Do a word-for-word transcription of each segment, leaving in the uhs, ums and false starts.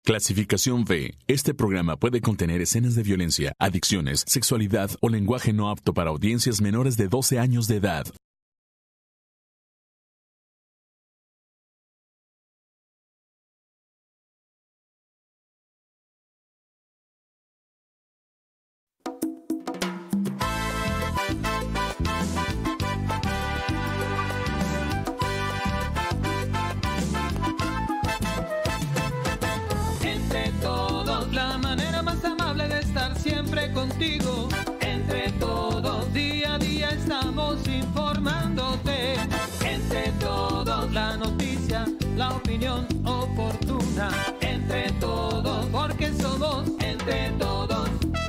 Clasificación B. Este programa puede contener escenas de violencia, adicciones, sexualidad o lenguaje no apto para audiencias menores de doce años de edad. Contigo, entre todos, día a día estamos informándote. Entre todos, la noticia, la opinión oportuna. Entre todos, porque somos entre todos.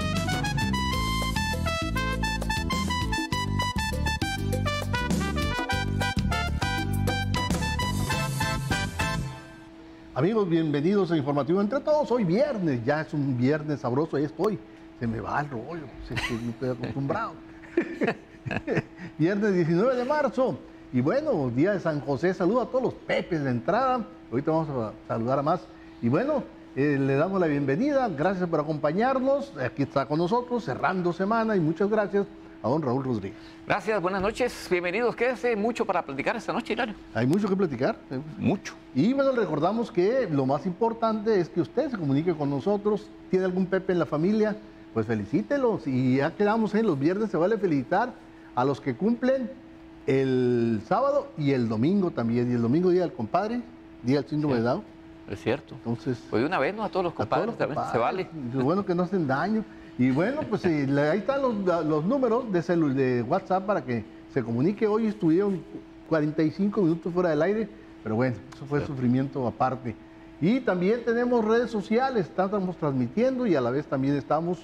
Amigos, bienvenidos a Informativo Entre Todos. Hoy viernes, ya es un viernes sabroso, ahí estoy. Se me va el rollo, se, se, no estoy acostumbrado. Viernes diecinueve de marzo. Y bueno, día de San José. Saludo a todos los pepes de entrada. Ahorita vamos a saludar a más. Y bueno, eh, le damos la bienvenida. Gracias por acompañarnos. Aquí está con nosotros, cerrando semana. Y muchas gracias a don Raúl Rodríguez. Gracias, buenas noches. Bienvenidos. Quédese mucho para platicar esta noche, Hilario. Hay mucho que platicar. Mucho. Y bueno, recordamos que lo más importante es que usted se comunique con nosotros. ¿Tiene algún pepe en la familia? Pues felicítelos, y ya quedamos en los viernes, se vale felicitar a los que cumplen el sábado y el domingo también, y el domingo día del compadre, día del síndrome de Down. Es cierto. Entonces, pues de una vez, ¿no? A todos los compadres, todos los también, compadres, se vale. Es bueno que no hacen daño. Y bueno, pues eh, ahí están los, los números de, celu de WhatsApp para que se comunique. Hoy estuvieron cuarenta y cinco minutos fuera del aire, pero bueno, eso fue sí. Sufrimiento aparte. Y también tenemos redes sociales, estamos transmitiendo y a la vez también estamos...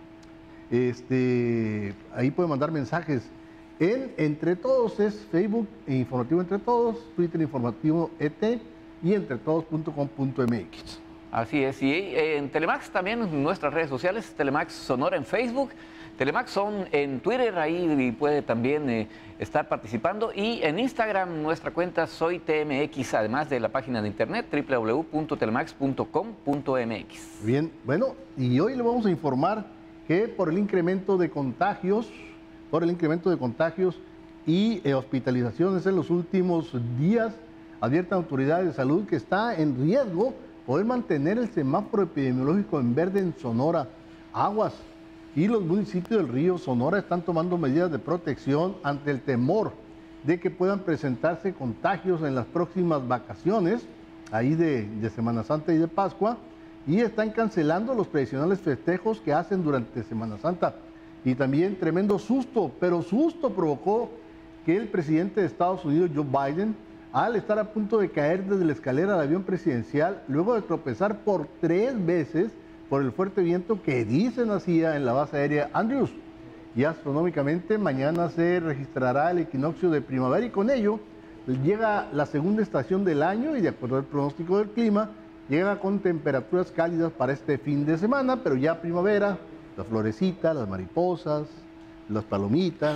Este, ahí pueden mandar mensajes en Entre Todos, es Facebook e Informativo Entre Todos, Twitter Informativo E T y entretodos punto com punto m x. Así es, y en Telemax también en nuestras redes sociales, Telemax Sonora en Facebook, Telemax Son en Twitter, ahí puede también eh, estar participando, y en Instagram nuestra cuenta Soy T M X, además de la página de internet w w w punto telemax punto com punto m x. Bien, bueno, y hoy le vamos a informar que por el incremento de contagios, por el incremento de contagios y eh, hospitalizaciones en los últimos días, advierten autoridades de salud que está en riesgo poder mantener el semáforo epidemiológico en verde en Sonora. Aguas y los municipios del río Sonora están tomando medidas de protección ante el temor de que puedan presentarse contagios en las próximas vacaciones, ahí de, de Semana Santa y de Pascua, y están cancelando los tradicionales festejos que hacen durante Semana Santa. Y también tremendo susto, pero susto provocó que el presidente de Estados Unidos, Joe Biden, al estar a punto de caer desde la escalera del avión presidencial, luego de tropezar por tres veces por el fuerte viento que dicen hacía en la base aérea Andrews. Y astronómicamente mañana se registrará el equinoccio de primavera y con ello llega la segunda estación del año y de acuerdo al pronóstico del clima, llega con temperaturas cálidas para este fin de semana, pero ya primavera, las florecitas, las mariposas, las palomitas.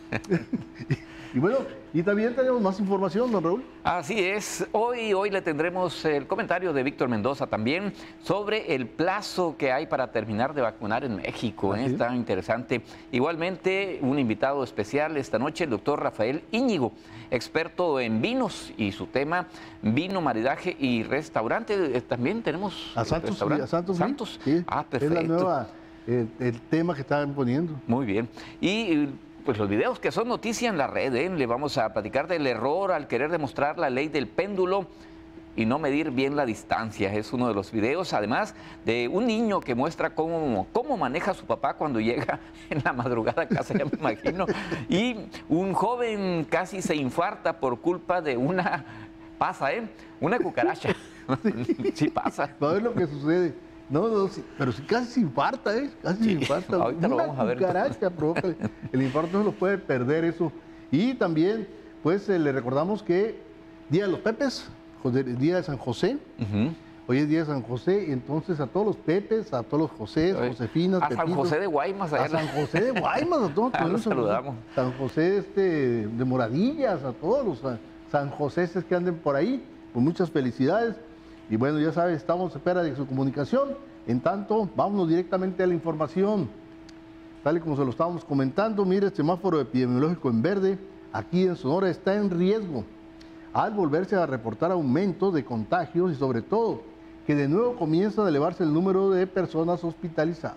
Y bueno, y también tenemos más información, don Raúl. Así es, hoy, hoy le tendremos el comentario de Víctor Mendoza también sobre el plazo que hay para terminar de vacunar en México, ¿eh? Está interesante. Igualmente, un invitado especial esta noche, el doctor Rafael Íñigo, experto en vinos y su tema vino, maridaje y restaurante. También tenemos a Santos, restaurante. a Santos, Santos. Sí. Ah, perfecto. Es la nueva, el, el tema que estaban poniendo. Muy bien. Y pues los videos que son noticia en la red, ¿eh? Le vamos a platicar del error al querer demostrar la ley del péndulo y no medir bien la distancia. Es uno de los videos, además de un niño que muestra cómo, cómo maneja a su papá cuando llega en la madrugada a casa, ya me imagino. Y un joven casi se infarta por culpa de una, pasa, ¿eh? Una cucaracha. Sí pasa. Va a ver lo que sucede. No, no, sí, pero sí, casi se infarta, ¿eh? Casi sí, se infarta. Ahorita Una lo vamos a ver. Cucaracha provoca el, el infarto, no se lo puede perder eso. Y también, pues, eh, le recordamos que Día de los Pepes, Día de San José. Uh-huh. Hoy es Día de San José, y entonces a todos los Pepes, a todos los José, Josefinas, a Pepitos, San José de Guaymas. A San José de Guaymas, a todos. Ah, los saludamos. San José este, de Moradillas, a todos los San Joséses que anden por ahí, pues muchas felicidades. Y bueno, ya sabes, estamos a espera de su comunicación. En tanto, vámonos directamente a la información. Tal y como se lo estábamos comentando, mire, el semáforo epidemiológico en verde, aquí en Sonora, está en riesgo al volverse a reportar aumentos de contagios y sobre todo que de nuevo comienza a elevarse el número de personas hospitalizadas.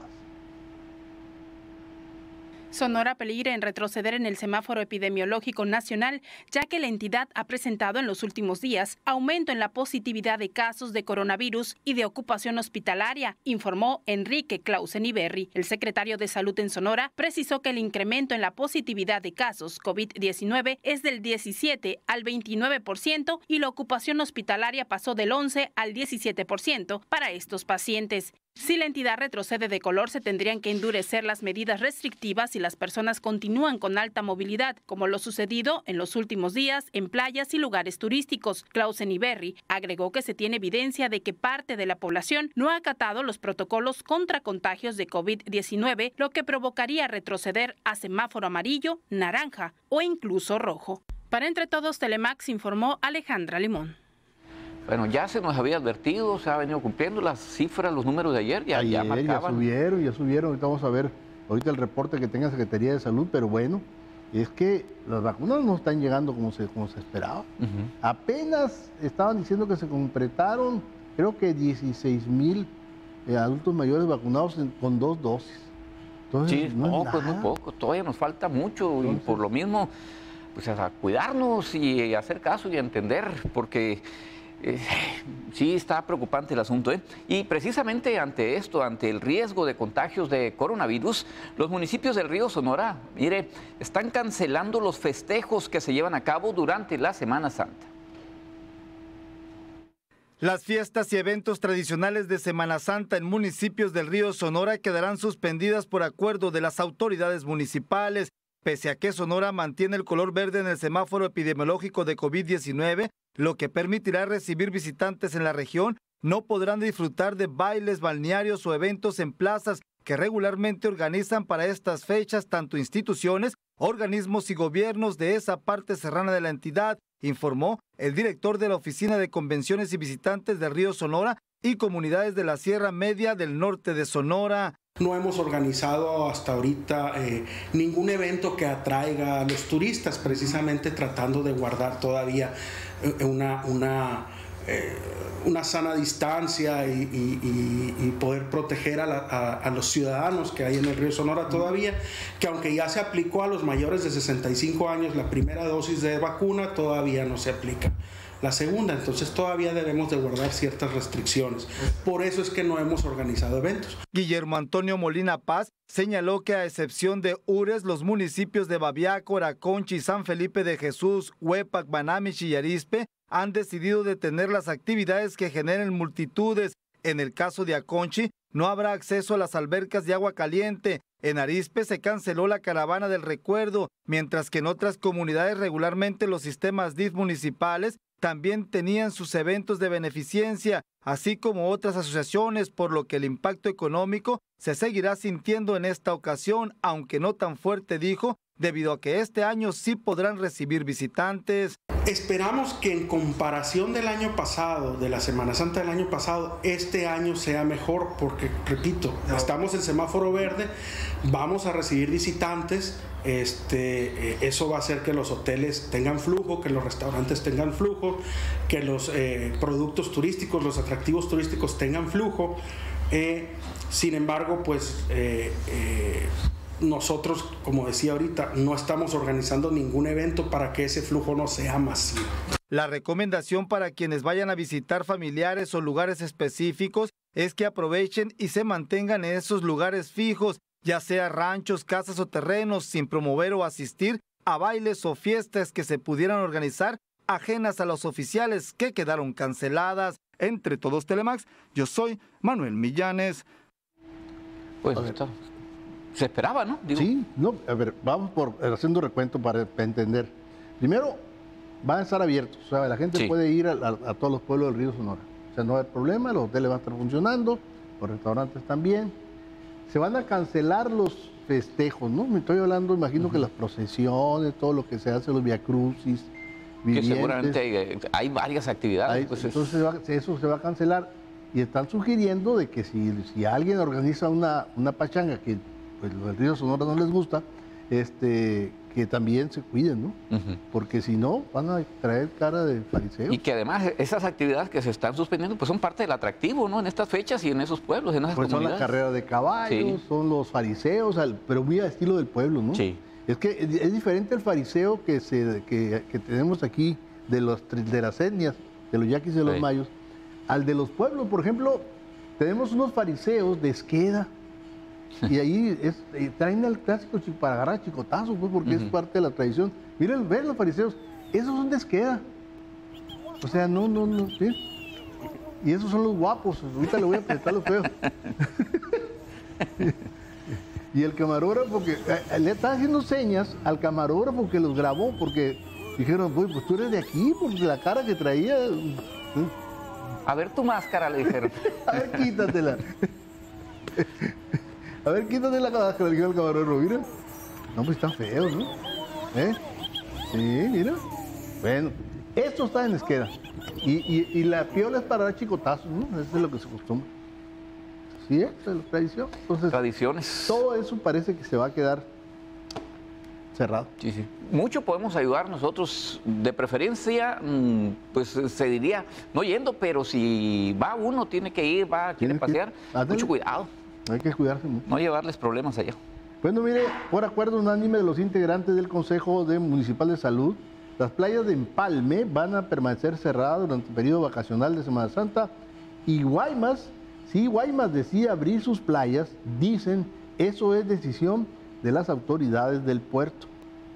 Sonora peligra en retroceder en el semáforo epidemiológico nacional, ya que la entidad ha presentado en los últimos días aumento en la positividad de casos de coronavirus y de ocupación hospitalaria, informó Enrique Clausen Iberri. El secretario de Salud en Sonora precisó que el incremento en la positividad de casos COVID diecinueve es del diecisiete al veintinueve por ciento y la ocupación hospitalaria pasó del once al diecisiete por ciento para estos pacientes. Si la entidad retrocede de color, se tendrían que endurecer las medidas restrictivas y las personas continúan con alta movilidad, como lo sucedido en los últimos días en playas y lugares turísticos. Clausen Iberri agregó que se tiene evidencia de que parte de la población no ha acatado los protocolos contra contagios de COVID diecinueve, lo que provocaría retroceder a semáforo amarillo, naranja o incluso rojo. Para Entre Todos Telemax informó Alejandra Limón. Bueno, ya se nos había advertido, se ha venido cumpliendo las cifras, los números de ayer, ya, ayer, ya marcaban. Ya subieron, ya subieron, ahorita vamos a ver ahorita el reporte que tenga Secretaría de Salud, pero bueno, es que las vacunas no están llegando como se, como se esperaba. Uh-huh. Apenas estaban diciendo que se completaron, creo que dieciséis mil eh, adultos mayores vacunados en, con dos dosis. Entonces, sí, no, pues muy poco, todavía nos falta mucho. Entonces, y por lo mismo, pues a cuidarnos y hacer caso y entender, porque... Eh, sí, está preocupante el asunto, ¿eh? Y precisamente ante esto, ante el riesgo de contagios de coronavirus, los municipios del río Sonora, mire, están cancelando los festejos que se llevan a cabo durante la Semana Santa. Las fiestas y eventos tradicionales de Semana Santa en municipios del río Sonora quedarán suspendidas por acuerdo de las autoridades municipales, pese a que Sonora mantiene el color verde en el semáforo epidemiológico de COVID diecinueve, lo que permitirá recibir visitantes en la región. No podrán disfrutar de bailes, balnearios o eventos en plazas que regularmente organizan para estas fechas tanto instituciones, organismos y gobiernos de esa parte serrana de la entidad, informó el director de la Oficina de Convenciones y Visitantes del Río Sonora y Comunidades de la Sierra Media del norte de Sonora. No hemos organizado hasta ahorita eh, ningún evento que atraiga a los turistas, precisamente tratando de guardar todavía eh, una, una, eh, una sana distancia y, y, y poder proteger a, la, a, a los ciudadanos que hay en el río Sonora todavía, que aunque ya se aplicó a los mayores de sesenta y cinco años la primera dosis de vacuna, todavía no se aplica la segunda, entonces todavía debemos de guardar ciertas restricciones. Por eso es que no hemos organizado eventos. Guillermo Antonio Molina Paz señaló que a excepción de Ures, los municipios de Babiaco, Oraconchi, San Felipe de Jesús, Huepac, Banamich y Arizpe han decidido detener las actividades que generen multitudes. En el caso de Aconchi, no habrá acceso a las albercas de agua caliente. En Arizpe se canceló la caravana del recuerdo, mientras que en otras comunidades regularmente los sistemas D I F municipales también tenían sus eventos de beneficencia, así como otras asociaciones, por lo que el impacto económico se seguirá sintiendo en esta ocasión, aunque no tan fuerte, dijo, debido a que este año sí podrán recibir visitantes. Esperamos que en comparación del año pasado, de la Semana Santa del año pasado, este año sea mejor porque, repito, estamos en semáforo verde, vamos a recibir visitantes, este, eh, eso va a hacer que los hoteles tengan flujo, que los restaurantes tengan flujo, que los eh, productos turísticos, los atractivos turísticos tengan flujo. Eh, sin embargo, pues... Eh, eh, nosotros, como decía ahorita, no estamos organizando ningún evento para que ese flujo no sea masivo. La recomendación para quienes vayan a visitar familiares o lugares específicos es que aprovechen y se mantengan en esos lugares fijos, ya sea ranchos, casas o terrenos, sin promover o asistir a bailes o fiestas que se pudieran organizar ajenas a los oficiales que quedaron canceladas. Entre Todos Telemax, yo soy Manuel Millanes. Pues está... Se esperaba, ¿no? Digo. Sí, no, a ver, vamos por haciendo recuento para, para entender. Primero, van a estar abiertos, o sea, la gente sí. puede ir a, a, a todos los pueblos del río Sonora. O sea, no hay problema, los hoteles van a estar funcionando, los restaurantes también. Se van a cancelar los festejos, ¿no? Me estoy hablando, imagino uh-huh. que las procesiones, todo lo que se hace, los viacrucis, vivientes. Que seguramente hay varias actividades. Hay, pues entonces se va, eso se va a cancelar y están sugiriendo de que si, si alguien organiza una, una pachanga que pues, los Río Sonora no les gusta, este, que también se cuiden, ¿no? Uh-huh. Porque si no, van a traer cara de fariseos. Y que además esas actividades que se están suspendiendo pues son parte del atractivo, ¿no? En estas fechas y en esos pueblos, en esas pues comunidades. Son las carreras de caballos, sí. Son los fariseos, pero muy al estilo del pueblo, ¿no? Sí. Es que es diferente el fariseo que, se, que, que tenemos aquí de, los, de las etnias, de los yaquis y de los sí. mayos, al de los pueblos. Por ejemplo, tenemos unos fariseos de Esqueda, y ahí es, traen al clásico para agarrar chicotazos, pues, porque uh-huh. es parte de la tradición. Miren, ven los fariseos, esos son de Esqueda. O sea, no, no, no, ¿sí? Y esos son los guapos, ahorita le voy a apretar los feos. Y el camarógrafo, que eh, le está haciendo señas al camarógrafo que los grabó, porque dijeron, pues, pues tú eres de aquí, porque la cara que traía... ¿eh? A ver tu máscara, le dijeron. A ver, quítatela. A ver, quítate la máscara, le dijo el camarógrafo, mira. No, pues están feos, ¿no? ¿Eh? Sí, mira. Bueno, esto está en Esqueda. Y, y, y la piola es para dar chicotazos, ¿no? Eso es lo que se acostumbra. Sí, es la tradición. Entonces, tradiciones. Todo eso parece que se va a quedar cerrado. Sí, sí. Mucho podemos ayudar nosotros, de preferencia, pues se diría, no yendo, pero si va uno, tiene que ir, va, quiere pasear, que, mucho cuidado. Hay que cuidarse mucho. No llevarles problemas allá. Bueno, mire, por acuerdo unánime de los integrantes del Consejo de Municipal de Salud, las playas de Empalme van a permanecer cerradas durante el periodo vacacional de Semana Santa y Guaymas, si Guaymas decide abrir sus playas, dicen, eso es decisión de las autoridades del puerto.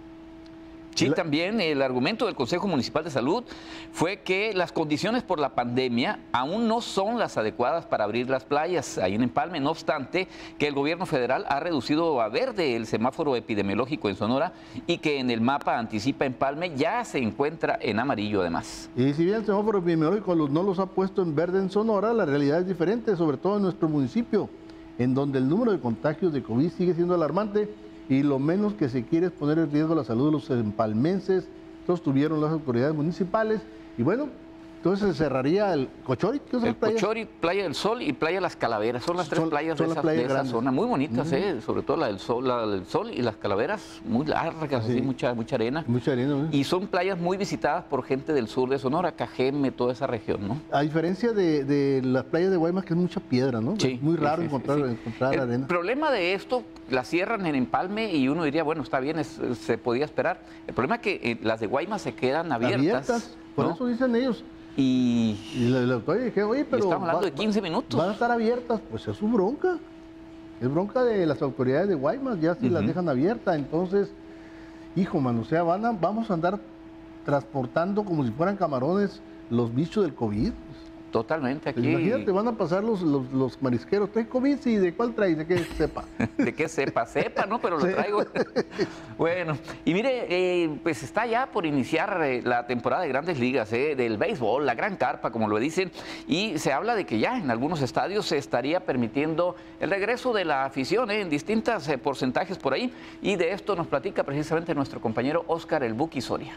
Sí, también el argumento del Consejo Municipal de Salud fue que las condiciones por la pandemia aún no son las adecuadas para abrir las playas ahí en Empalme, no obstante que el gobierno federal ha reducido a verde el semáforo epidemiológico en Sonora y que en el mapa anticipa Empalme ya se encuentra en amarillo además. Y si bien el semáforo epidemiológico no los ha puesto en verde en Sonora, la realidad es diferente, sobre todo en nuestro municipio, en donde el número de contagios de COVID sigue siendo alarmante y lo menos que se quiere es poner en riesgo la salud de los empalmenses. Sostuvieron las autoridades municipales y bueno, entonces se cerraría el Cochori. ¿Qué es el playa? Cochori, Playa del Sol y Playa Las Calaveras. Son las tres son, playas son de, esa, de esa zona. Muy bonitas, uh-huh. eh, sobre todo la del, Sol, la del Sol y Las Calaveras, muy largas, sí. así, mucha, mucha arena. Mucha arena, ¿no? Y son playas muy visitadas por gente del sur de Sonora, Cajeme, toda esa región, ¿no? A diferencia de, de las playas de Guaymas, que es mucha piedra, ¿no? Sí, es muy raro sí, encontrar, sí, sí. encontrar el arena. El problema de esto, la cierran en Empalme y uno diría, bueno, está bien, es, se podía esperar. El problema es que eh, las de Guaymas se quedan abiertas. Abiertas, por ¿no? eso dicen ellos. Y, y la, la doctora dije, oye, pero estamos hablando va, de quince minutos. Van a estar abiertas, pues es su bronca. Es bronca de las autoridades de Guaymas, ya si uh-huh. las dejan abiertas. Entonces, hijo, man, o sea, van a, vamos a andar transportando como si fueran camarones los bichos del COVID. Totalmente, aquí. Imagínate, van a pasar los, los, los marisqueros. ¿Traes COVID? Sí, ¿de cuál traes? ¿De qué cepa? ¿De qué cepa? Cepa, ¿no? Pero lo sí. traigo. Bueno, y mire, eh, pues está ya por iniciar eh, la temporada de Grandes Ligas, eh, del béisbol, la gran carpa, como lo dicen, y se habla de que ya en algunos estadios se estaría permitiendo el regreso de la afición, eh, en distintos eh, porcentajes por ahí, y de esto nos platica precisamente nuestro compañero Oscar El Buki Soria.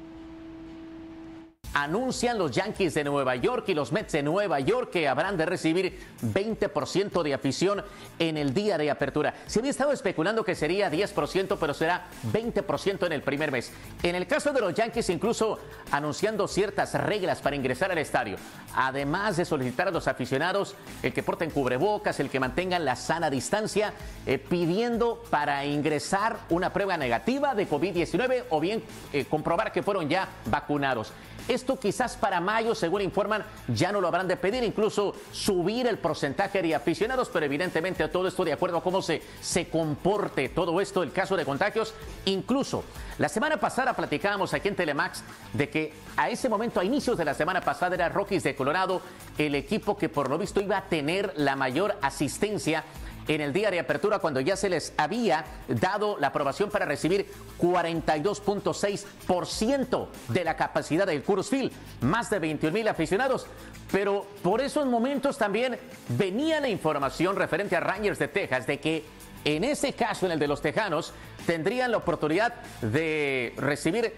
Anuncian los Yankees de Nueva York y los Mets de Nueva York que habrán de recibir veinte por ciento de afición en el día de apertura. Se había estado especulando que sería diez por ciento, pero será veinte por ciento en el primer mes. En el caso de los Yankees, incluso anunciando ciertas reglas para ingresar al estadio. Además de solicitar a los aficionados el que porten cubrebocas, el que mantengan la sana distancia, eh, pidiendo para ingresar una prueba negativa de COVID diecinueve o bien eh, comprobar que fueron ya vacunados. Esto quizás para mayo, según informan, ya no lo habrán de pedir, incluso subir el porcentaje de aficionados, pero evidentemente todo esto de acuerdo a cómo se, se comporte todo esto, el caso de contagios. Incluso la semana pasada platicábamos aquí en Telemax de que a ese momento, a inicios de la semana pasada, era Rockies de Colorado el equipo que por lo visto iba a tener la mayor asistencia en el día de apertura, cuando ya se les había dado la aprobación para recibir cuarenta y dos punto seis por ciento de la capacidad del Coors Field, más de veintiún mil aficionados. Pero por esos momentos también venía la información referente a Rangers de Texas de que en ese caso, en el de los Tejanos, tendrían la oportunidad de recibir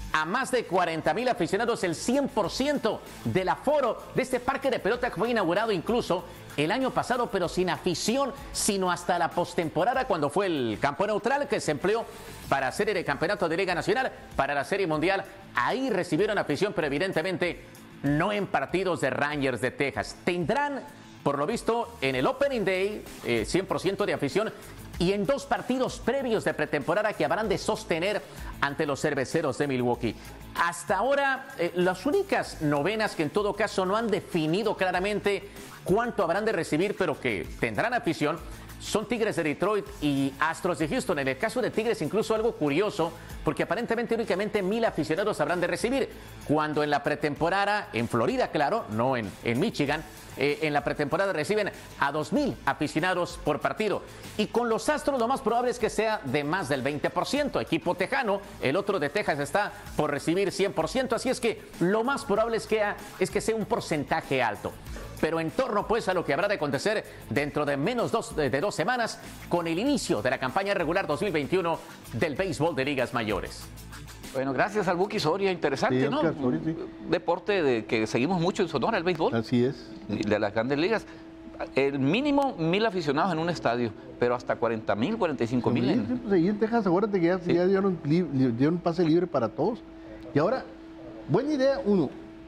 a más de cuarenta mil aficionados, el cien por ciento del aforo de este parque de pelota que fue inaugurado incluso el año pasado, pero sin afición, sino hasta la postemporada, cuando fue el campo neutral que se empleó para hacer el campeonato de Liga Nacional, para la Serie Mundial. Ahí recibieron afición, pero evidentemente no en partidos de Rangers de Texas. Tendrán, por lo visto, en el Opening Day, eh, cien por ciento de afición, y en dos partidos previos de pretemporada que habrán de sostener ante los Cerveceros de Milwaukee. Hasta ahora, eh, las únicas novenas que en todo caso no han definido claramente cuánto habrán de recibir, pero que tendrán afición, son Tigres de Detroit y Astros de Houston. En el caso de Tigres, incluso algo curioso, porque aparentemente únicamente mil aficionados habrán de recibir, cuando en la pretemporada, en Florida, claro, no en, en Michigan, eh, en la pretemporada reciben a dos mil aficionados por partido. Y con los Astros lo más probable es que sea de más del veinte por ciento. Equipo tejano, el otro de Texas está por recibir cien por ciento, así es que lo más probable es que, es que sea un porcentaje alto. Pero en torno pues a lo que habrá de acontecer dentro de menos dos, de, de dos semanas con el inicio de la campaña regular dos mil veintiuno del béisbol de ligas mayores. Bueno, gracias al Buki Soria, interesante, Sí, ¿no? Oscar Soria, sí. Deporte de que seguimos mucho en Sonora, el béisbol. Así es. De las grandes ligas. El mínimo mil aficionados en un estadio, pero hasta cuarenta mil, cuarenta y cinco mil. Sí, En... pues ahí en Texas, acuérdate que ya, Sí. ya dieron, li- dieron pase libre para todos. Y ahora, buena idea, uno,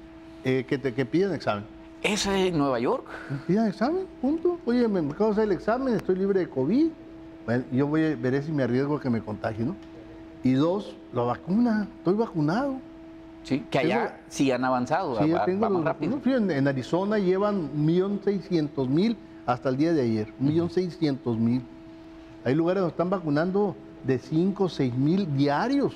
eh, que te que piden examen. ¿Esa es en Nueva York? Pidan examen, punto. Oye, me acabo de hacer el examen, estoy libre de COVID. Bueno, yo voy a, veré si me arriesgo a que me contagie, ¿no? Y dos, la vacuna, estoy vacunado. Sí, que allá Tengo- sí han avanzado, Sí, ya va, tengo va más los- rápido. no, fíjate, en, en Arizona llevan un millón seiscientos mil hasta el día de ayer. un millón seiscientos mil. Hay lugares donde están vacunando de cinco, seis mil diarios.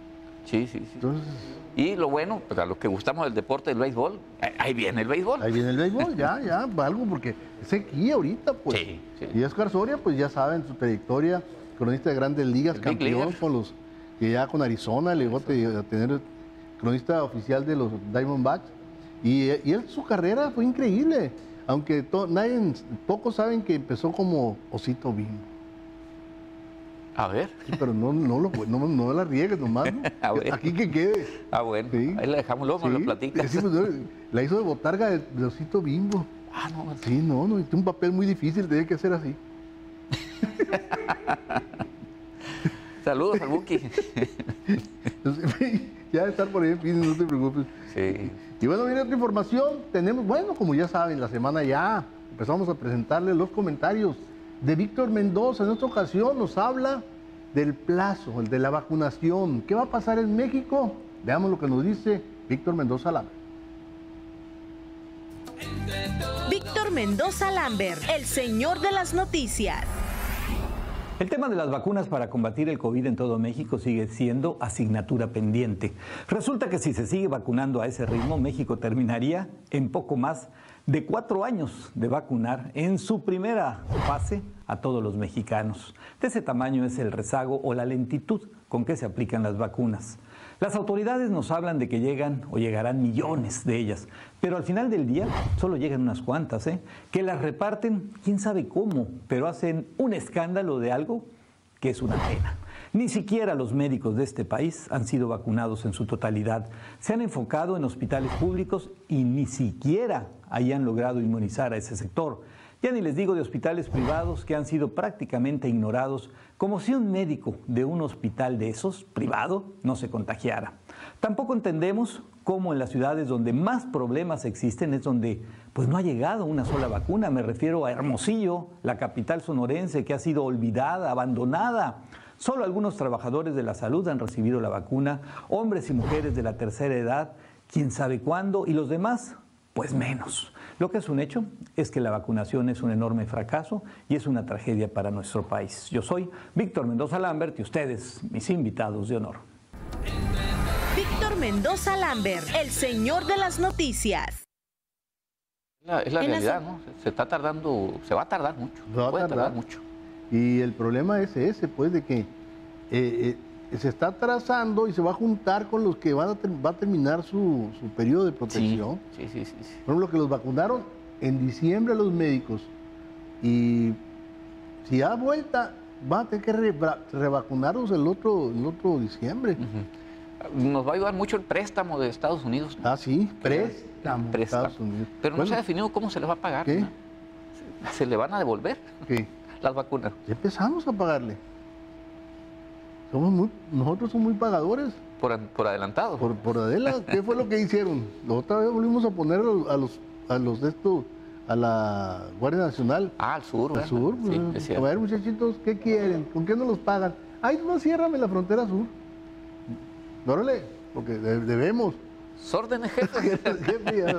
Sí, sí, sí. Entonces, Y lo bueno, pues a los que gustamos del deporte del béisbol, eh, ahí viene el béisbol. ahí viene el béisbol, ya, ya, algo, porque es sequía ahorita, pues. Sí, sí. Y Oscar Soria, pues ya saben, su trayectoria, cronista de grandes ligas, El Big campeón Leaguer. con los, que ya con Arizona, le llegó a te- a tener cronista oficial de los Diamondbacks. Y, y él, su carrera fue increíble, aunque to- nadie, pocos saben que empezó como Osito Bimbo. A ver. Sí, pero no, no, lo, no, no la riegues nomás, ¿no? A ver. Aquí que quede. Ah, bueno. Sí. Ahí la dejamos luego, me lo Sí, platicas. sí, pues, no, la hizo de botarga de, de Osito Bimbo. Ah, no. Sí, no, no, es un papel muy difícil, tiene que ser así. Saludos al Buki. Entonces, ya de estar por ahí en fin, no te preocupes. Sí. Y bueno, mira otra información. Tenemos, bueno, como ya saben, la semana ya empezamos a presentarles los comentarios de Víctor Mendoza. En esta ocasión nos habla del plazo, el de la vacunación. ¿Qué va a pasar en México? Veamos lo que nos dice Víctor Mendoza Lambert. Víctor Mendoza Lambert, el señor de las noticias. El tema de las vacunas para combatir el COVID en todo México sigue siendo asignatura pendiente. Resulta que si se sigue vacunando a ese ritmo, México terminaría en poco más de cuatro años de vacunar en su primera fase a todos los mexicanos. De ese tamaño es el rezago o la lentitud con que se aplican las vacunas. Las autoridades nos hablan de que llegan o llegarán millones de ellas, pero al final del día solo llegan unas cuantas, ¿eh? Que las reparten, quién sabe cómo, pero hacen un escándalo de algo que es una pena. Ni siquiera los médicos de este país han sido vacunados en su totalidad. Se han enfocado en hospitales públicos y ni siquiera ahí han logrado inmunizar a ese sector. Ya ni les digo de hospitales privados que han sido prácticamente ignorados, como si un médico de un hospital de esos, privado, no se contagiara. Tampoco entendemos cómo en las ciudades donde más problemas existen es donde pues no ha llegado una sola vacuna. Me refiero a Hermosillo, la capital sonorense, que ha sido olvidada, abandonada. Solo algunos trabajadores de la salud han recibido la vacuna, hombres y mujeres de la tercera edad, quién sabe cuándo, y los demás, pues menos. Lo que es un hecho es que la vacunación es un enorme fracaso y es una tragedia para nuestro país. Yo soy Víctor Mendoza Lambert y ustedes, mis invitados de honor. Víctor Mendoza Lambert, el señor de las noticias. La- es la En realidad, eso- ¿no? Se está tardando, se va a tardar mucho. Se va a puede tardar. mucho. Y el problema es ese, pues, de que eh, eh, se está atrasando y se va a juntar con los que van a ter- va a terminar su, su periodo de Sí, protección. sí, sí, sí, sí. Por ejemplo, que los vacunaron en diciembre a los médicos. Y si da vuelta, van a tener que re- revacunaros el otro, el otro diciembre. Ujú. nos va a ayudar mucho el préstamo de Estados Unidos, ¿no? Ah, sí, préstamo, préstamo. Estados Unidos. Pero Bueno, no se ha definido cómo se le va a pagar. ¿qué? ¿No? ¿Se le van a devolver ¿qué? las vacunas? Ya empezamos a pagarle. Somos muy, nosotros somos muy pagadores. Por, por adelantado. Por, por Adela, ¿qué fue lo que hicieron? La otra vez volvimos a poner a los, a los, a los de estos, a la Guardia Nacional. Ah, al sur, Al ¿verdad? sur. Sí, pues, es a cierto. ver, muchachitos, ¿qué quieren? ¿Con qué no los pagan? Ay, no, ciérrame la frontera sur. Órale, porque de- debemos. Sórdenes, jefe. Jefe, ya.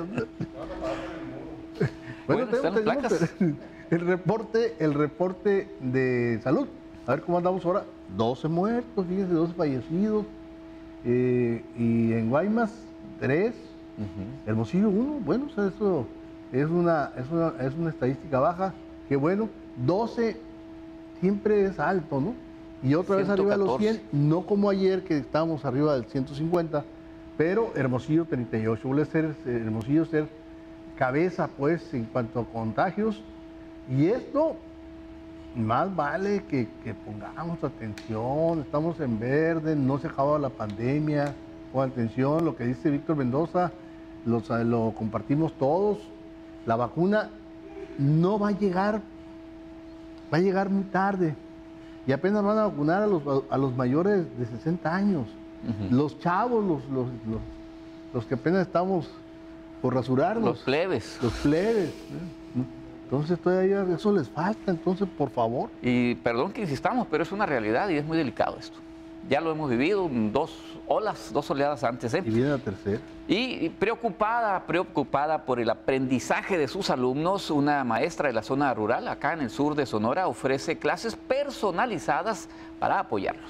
Bueno, Bueno, están las tenemos, placas. tenemos el reporte, el reporte de salud. A ver cómo andamos ahora. doce muertos, fíjense, doce fallecidos. Eh, y en Guaymas, tres. Ujú. Hermosillo, uno. Bueno, o sea, eso es una, es una, es una estadística baja. Qué bueno. doce siempre es alto, ¿no? Y otra vez arriba de los cien, no como ayer que estábamos arriba del ciento cincuenta, pero Hermosillo treinta y ocho. Vuelve a ser eh, Hermosillo ser cabeza, pues, en cuanto a contagios. Y esto, más vale que, que pongamos atención. Estamos en verde, no se acaba la pandemia. Pon atención, lo que dice Víctor Mendoza, los, lo compartimos todos. La vacuna no va a llegar, va a llegar muy tarde. Y apenas van a vacunar a los, a los mayores de sesenta años. Ujú. Los chavos, los, los, los, los que apenas estamos por rasurarnos. Los plebes. Los plebes. ¿eh? Entonces todavía eso les falta, entonces por favor. Y perdón que insistamos, pero es una realidad y es muy delicado esto. Ya lo hemos vivido, dos olas, dos oleadas antes, ¿eh? Y viene la tercera. Y preocupada, preocupada por el aprendizaje de sus alumnos, una maestra de la zona rural, acá en el sur de Sonora, ofrece clases personalizadas para apoyarlos.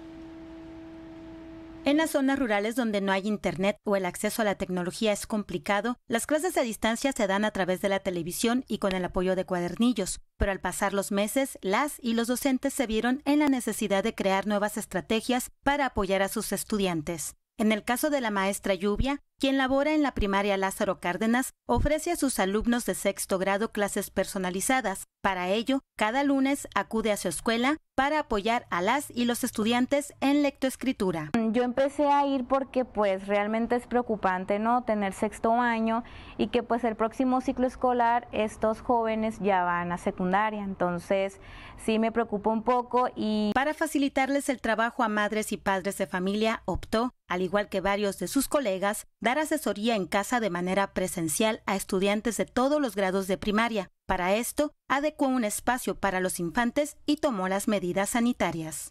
En las zonas rurales donde no hay internet o el acceso a la tecnología es complicado, las clases a distancia se dan a través de la televisión y con el apoyo de cuadernillos. Pero al pasar los meses, las y los docentes se vieron en la necesidad de crear nuevas estrategias para apoyar a sus estudiantes. En el caso de la maestra Lluvia, quien labora en la primaria Lázaro Cárdenas, ofrece a sus alumnos de sexto grado clases personalizadas. Para ello, cada lunes acude a su escuela para apoyar a las y los estudiantes en lectoescritura. Yo empecé a ir porque pues realmente es preocupante, ¿no? Tener sexto año y que pues el próximo ciclo escolar estos jóvenes ya van a secundaria, entonces sí me preocupa un poco. Y para facilitarles el trabajo a madres y padres de familia, optó, al igual que varios de sus colegas, dar asesoría en casa de manera presencial a estudiantes de todos los grados de primaria. Para esto, adecuó un espacio para los infantes y tomó las medidas sanitarias.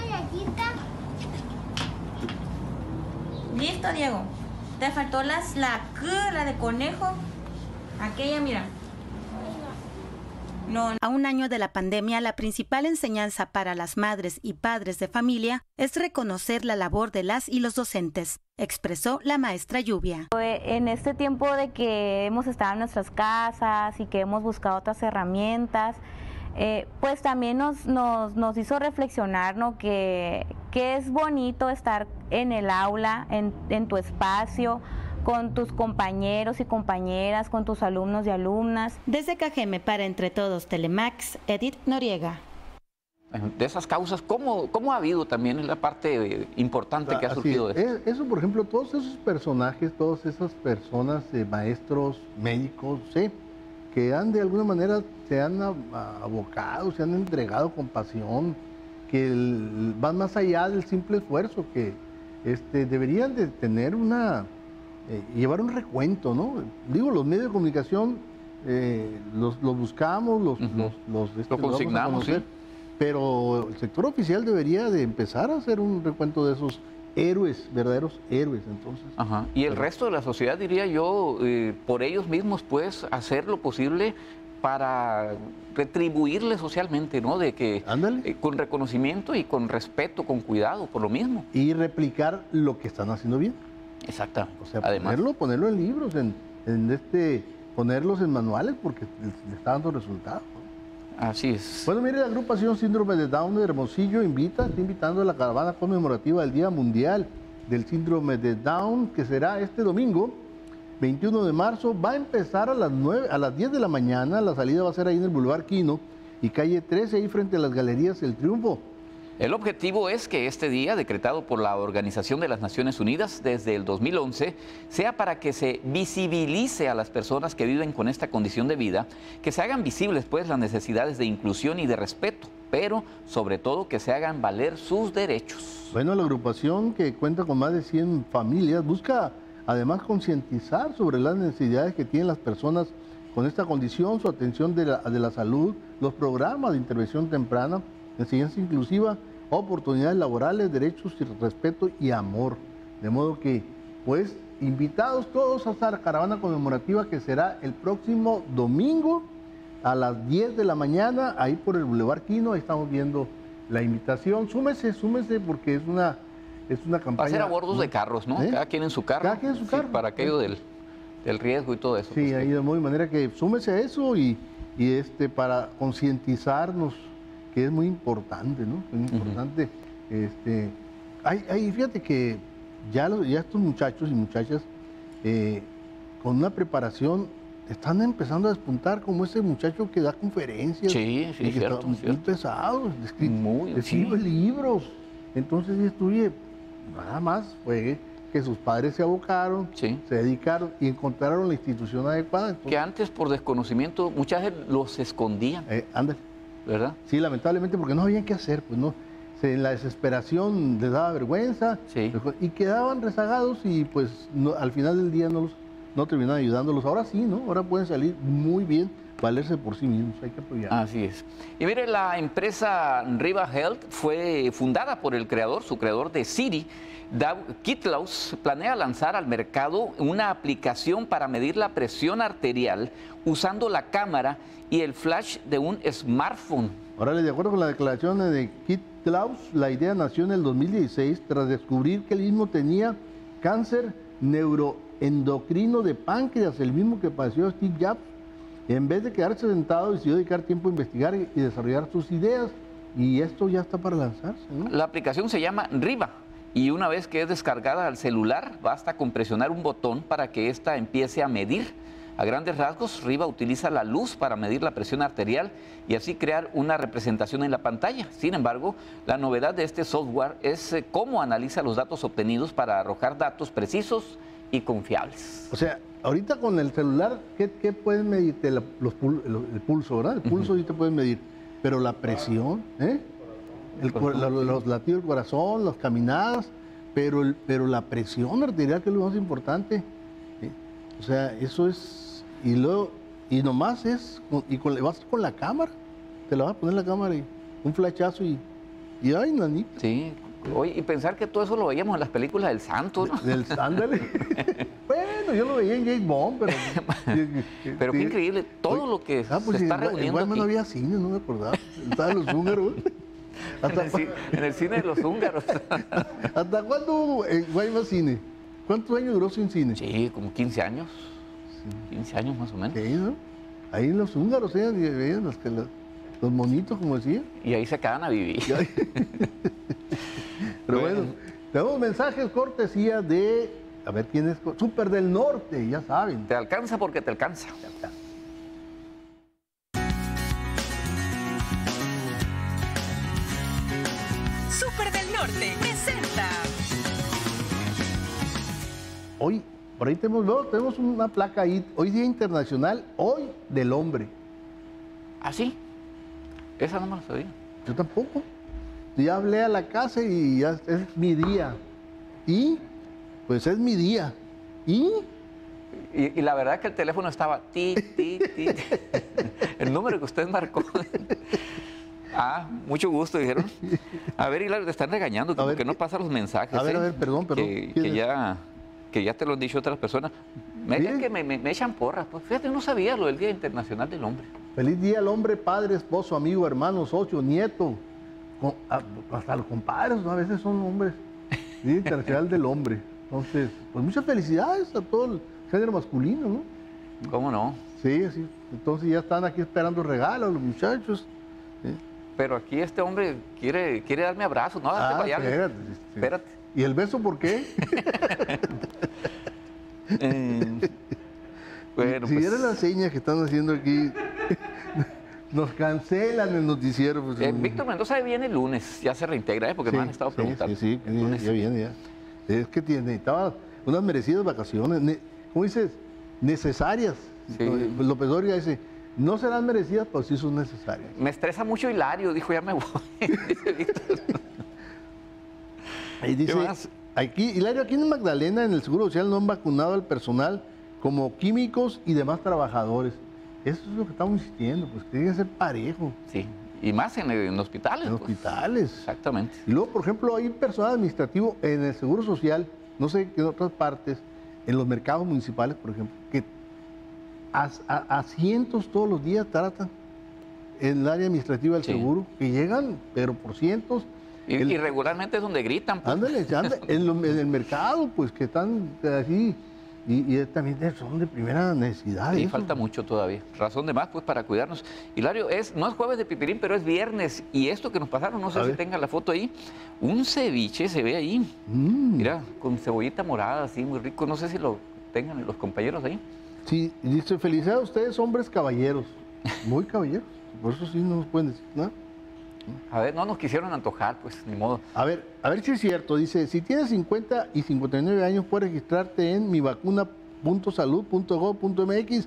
Listo, Diego. Te faltó las, la K, la de conejo. Aquella, mira. No, no. A un año de la pandemia, la principal enseñanza para las madres y padres de familia es reconocer la labor de las y los docentes, expresó la maestra Lluvia. En este tiempo de que hemos estado en nuestras casas y que hemos buscado otras herramientas, eh, pues también nos, nos, nos hizo reflexionar, ¿no? que, que es bonito estar en el aula, en, en tu espacio, con tus compañeros y compañeras, con tus alumnos y alumnas. Desde Cajeme para Entre Todos Telemax, Edith Noriega. De esas causas, ¿cómo, cómo ha habido también en la parte importante que ha Así surgido es. de esto? Eso, por ejemplo, todos esos personajes, todas esas personas, eh, maestros, médicos, sí, que han de alguna manera se han abocado, se han entregado con pasión, que el, van más allá del simple esfuerzo, que este, deberían de tener una, eh, llevar un recuento, ¿no? Digo, los medios de comunicación eh, los, los buscamos, los, uh-huh. los, los, este, lo consignamos, los sí. Pero el sector oficial debería de empezar a hacer un recuento de esos héroes, verdaderos héroes, entonces. Ajá. Y el resto de la sociedad, diría yo, eh, por ellos mismos, pues, hacer lo posible para retribuirle socialmente, ¿no? De que eh, con reconocimiento y con respeto, con cuidado, por lo mismo. Y replicar lo que están haciendo bien. Exactamente. O sea, Además, ponerlo, ponerlo en libros, en, en este, ponerlos en manuales, porque le está dando resultados. Así es. Bueno, mire, la agrupación Síndrome de Down de Hermosillo invita, está invitando a la caravana conmemorativa del Día Mundial del Síndrome de Down, que será este domingo, veintiuno de marzo. Va a empezar a las nueve, a las diez de la mañana. La salida va a ser ahí en el Boulevard Quino y calle trece, ahí frente a las Galerías El Triunfo. El objetivo es que este día, decretado por la Organización de las Naciones Unidas desde el dos mil once, sea para que se visibilice a las personas que viven con esta condición de vida, que se hagan visibles pues las necesidades de inclusión y de respeto, pero sobre todo que se hagan valer sus derechos. Bueno, la agrupación, que cuenta con más de cien familias, busca además concientizar sobre las necesidades que tienen las personas con esta condición, su atención de la, de la salud, los programas de intervención temprana, enseñanza inclusiva, oportunidades laborales, derechos y respeto y amor. De modo que, pues, invitados todos a esta caravana conmemorativa que será el próximo domingo a las diez de la mañana, ahí por el Boulevard Quino. Ahí estamos viendo la invitación. Súmese, súmese, porque es una, es una campaña. Va a ser a bordos de carros, ¿no? ¿Eh? Cada quien en su carro. Cada quien en su carro. Sí, para aquello del, del riesgo y todo eso. Sí, pues, ahí que... de muy manera que súmese a eso y, y este, para concientizarnos, que es muy importante, ¿no? Muy importante. Uh-huh. este, hay, hay, fíjate que ya, los, ya estos muchachos y muchachas eh, con una preparación están empezando a despuntar, como ese muchacho que da conferencias. Sí, sí, y que cierto, está muy cierto. pesado, escribe, muy, escribe sí. libros. Entonces estudié, nada más fue que sus padres se abocaron, sí. se dedicaron y encontraron la institución adecuada. Entonces, que antes, por desconocimiento, muchas veces los escondían. Eh, ándale. ¿Verdad? Sí, lamentablemente, porque no sabían qué hacer, pues no. Se, en la desesperación les daba vergüenza, sí. y quedaban rezagados y pues no, al final del día no, los, no terminaban ayudándolos. Ahora sí, ¿no? Ahora pueden salir muy bien, valerse por sí mismos, hay que apoyar. Así es. Y mire, la empresa Riva Health fue fundada por el creador, su creador de Siri, Doug Kitlaus, planea lanzar al mercado una aplicación para medir la presión arterial usando la cámara y el flash de un smartphone. Ahora, de acuerdo con la declaración de Kitlaus, la idea nació en el dos mil dieciséis tras descubrir que él mismo tenía cáncer neuroendocrino de páncreas, el mismo que padeció Steve Jobs. En vez de quedarse sentado, decidió dedicar tiempo a investigar y desarrollar sus ideas, y esto ya está para lanzarse, ¿no? La aplicación se llama Riva, y una vez que es descargada al celular, basta con presionar un botón para que ésta empiece a medir. A grandes rasgos, Riva utiliza la luz para medir la presión arterial y así crear una representación en la pantalla. Sin embargo, la novedad de este software es eh, cómo analiza los datos obtenidos para arrojar datos precisos y confiables. O sea, ahorita con el celular, ¿qué, qué pueden medir? El, los pul, el, el pulso, ¿verdad? El pulso uh-huh. sí te pueden medir, pero la presión, ¿eh? El, la, los latidos del corazón, las caminadas, pero, el, pero la presión arterial, que es lo más importante. ¿eh? O sea, eso es... Y luego, y nomás es, y con, vas con la cámara, te la vas a poner la cámara y un flachazo y, y ay, nanita. Sí, oye, y pensar que todo eso lo veíamos en las películas del Santo, ¿no? Del ándale. Bueno, yo lo veía en James Bond, pero... pero qué increíble, todo oye, lo que ah, pues se está reuniendo igual aquí. No había cine, no me acordaba. Estaban los húngaros. Hasta, en, el, en el cine de los húngaros. ¿Hasta cuándo eh, hay más cine? ¿Cuántos años duró sin cine? Sí, como quince años. quince años más o menos. Sí, ¿no? Ahí en los húngaros veían, veían los, los, los monitos, como decía. Y ahí se quedan a vivir. Pero bueno, bueno, tenemos mensajes cortesía de, a ver quién es, Súper del Norte, ya saben. Te alcanza porque te alcanza. Te alcanza. Súper del Norte presenta. Hoy, por ahí tenemos, no, tenemos una placa ahí, hoy Día Internacional, hoy del Hombre. ¿Ah, sí? Esa no me la sabía. Yo tampoco. Ya hablé a la casa y ya es mi día. Y, pues es mi día. Y... Y, y la verdad es que el teléfono estaba ti, ti, ti. El número que usted marcó. Ah, mucho gusto, dijeron. A ver, Hilario, te están regañando, como ver, que no pasan los mensajes. A ver, ¿eh? a ver, perdón, perdón. Que, que, ya, que ya te lo han dicho otras personas. Me, ¿sí? que me, me, me echan porras. Pues fíjate, no sabía lo del Día Internacional del Hombre. Feliz día al hombre, padre, esposo, amigo, hermano, socio, nieto. Con, a, hasta los compadres, ¿no? A veces son hombres. Día Internacional del Hombre. Entonces, pues muchas felicidades a todo el género masculino, ¿no? ¿Cómo no? Sí, sí. Entonces ya están aquí esperando regalos los muchachos. ¿sí? Pero aquí este hombre quiere, quiere darme abrazos, ¿no? Ah, espérate, espérate. ¿Y el beso por qué? eh, bueno, si pues... vieran las señas que están haciendo aquí, Nos cancelan el noticiero. Pues, eh, Víctor Mendoza viene el lunes, ya se reintegra, ¿eh? porque sí, me han estado preguntando. Sí, sí, sí, ya, ya viene, ya. Es que tiene, necesitaba unas merecidas vacaciones, ne, ¿cómo dices? Necesarias. Sí. López Dóriga dice, no serán merecidas, pero sí son necesarias. Me estresa mucho Hilario, dijo, ya me voy. Dice Víctor. Ahí dice, aquí, Hilario, aquí en Magdalena, en el Seguro Social, no han vacunado al personal como químicos y demás trabajadores. Eso es lo que estamos insistiendo, pues tiene que ser parejo. Sí, y más en, en hospitales. En pues. hospitales. Exactamente. Y luego, por ejemplo, hay personal administrativo en el Seguro Social, no sé qué en otras partes, en los mercados municipales, por ejemplo, que a, a, a cientos todos los días tratan en el área administrativa del sí. seguro, que llegan, pero por cientos. Y, el, y regularmente es donde gritan. Pues. Ándale, ándale en, lo, en el mercado, pues que están así. Y, y también son de primera necesidad. Sí, falta mucho todavía. Razón de más, pues, para cuidarnos. Hilario, es, no es jueves de pipirín, pero es viernes. Y esto que nos pasaron, no sé a si ver. tenga la foto ahí, un ceviche se ve ahí. Mm. Mira, con cebollita morada, así, muy rico. No sé si lo tengan los compañeros ahí. Sí, dice, felicidades a ustedes, hombres caballeros. Muy caballeros. Por eso sí no nos pueden decir nada. A ver, no nos quisieron antojar, pues, ni modo. A ver, a ver si es cierto. Dice, si tienes cincuenta y cincuenta y nueve años, puedes registrarte en mivacuna punto salud punto gov punto mx.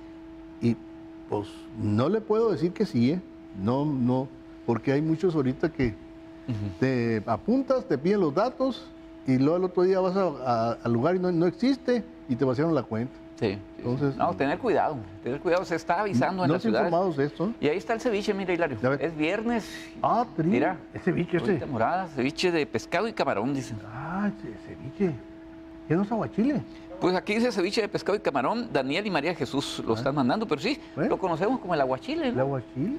Y, pues, no le puedo decir que sí, ¿eh? No, no, porque hay muchos ahorita que uh-huh. te apuntas, te piden los datos y luego el otro día vas a, a, al lugar y no, no existe y te vaciaron la cuenta. Sí, entonces no, tener cuidado, tener cuidado, se está avisando no en la ciudad. ¿No informados de esto? Y ahí está el ceviche, mira, Hilario, es viernes. Ah, tri. Mira, es ceviche ese. Morada, ceviche de pescado y camarón, dicen. Ah, ceviche. ¿Qué no es aguachile? Pues aquí dice ceviche de pescado y camarón, Daniel y María Jesús lo ah. están mandando, pero sí, ¿Eh? lo conocemos como el aguachile, ¿no? El aguachile.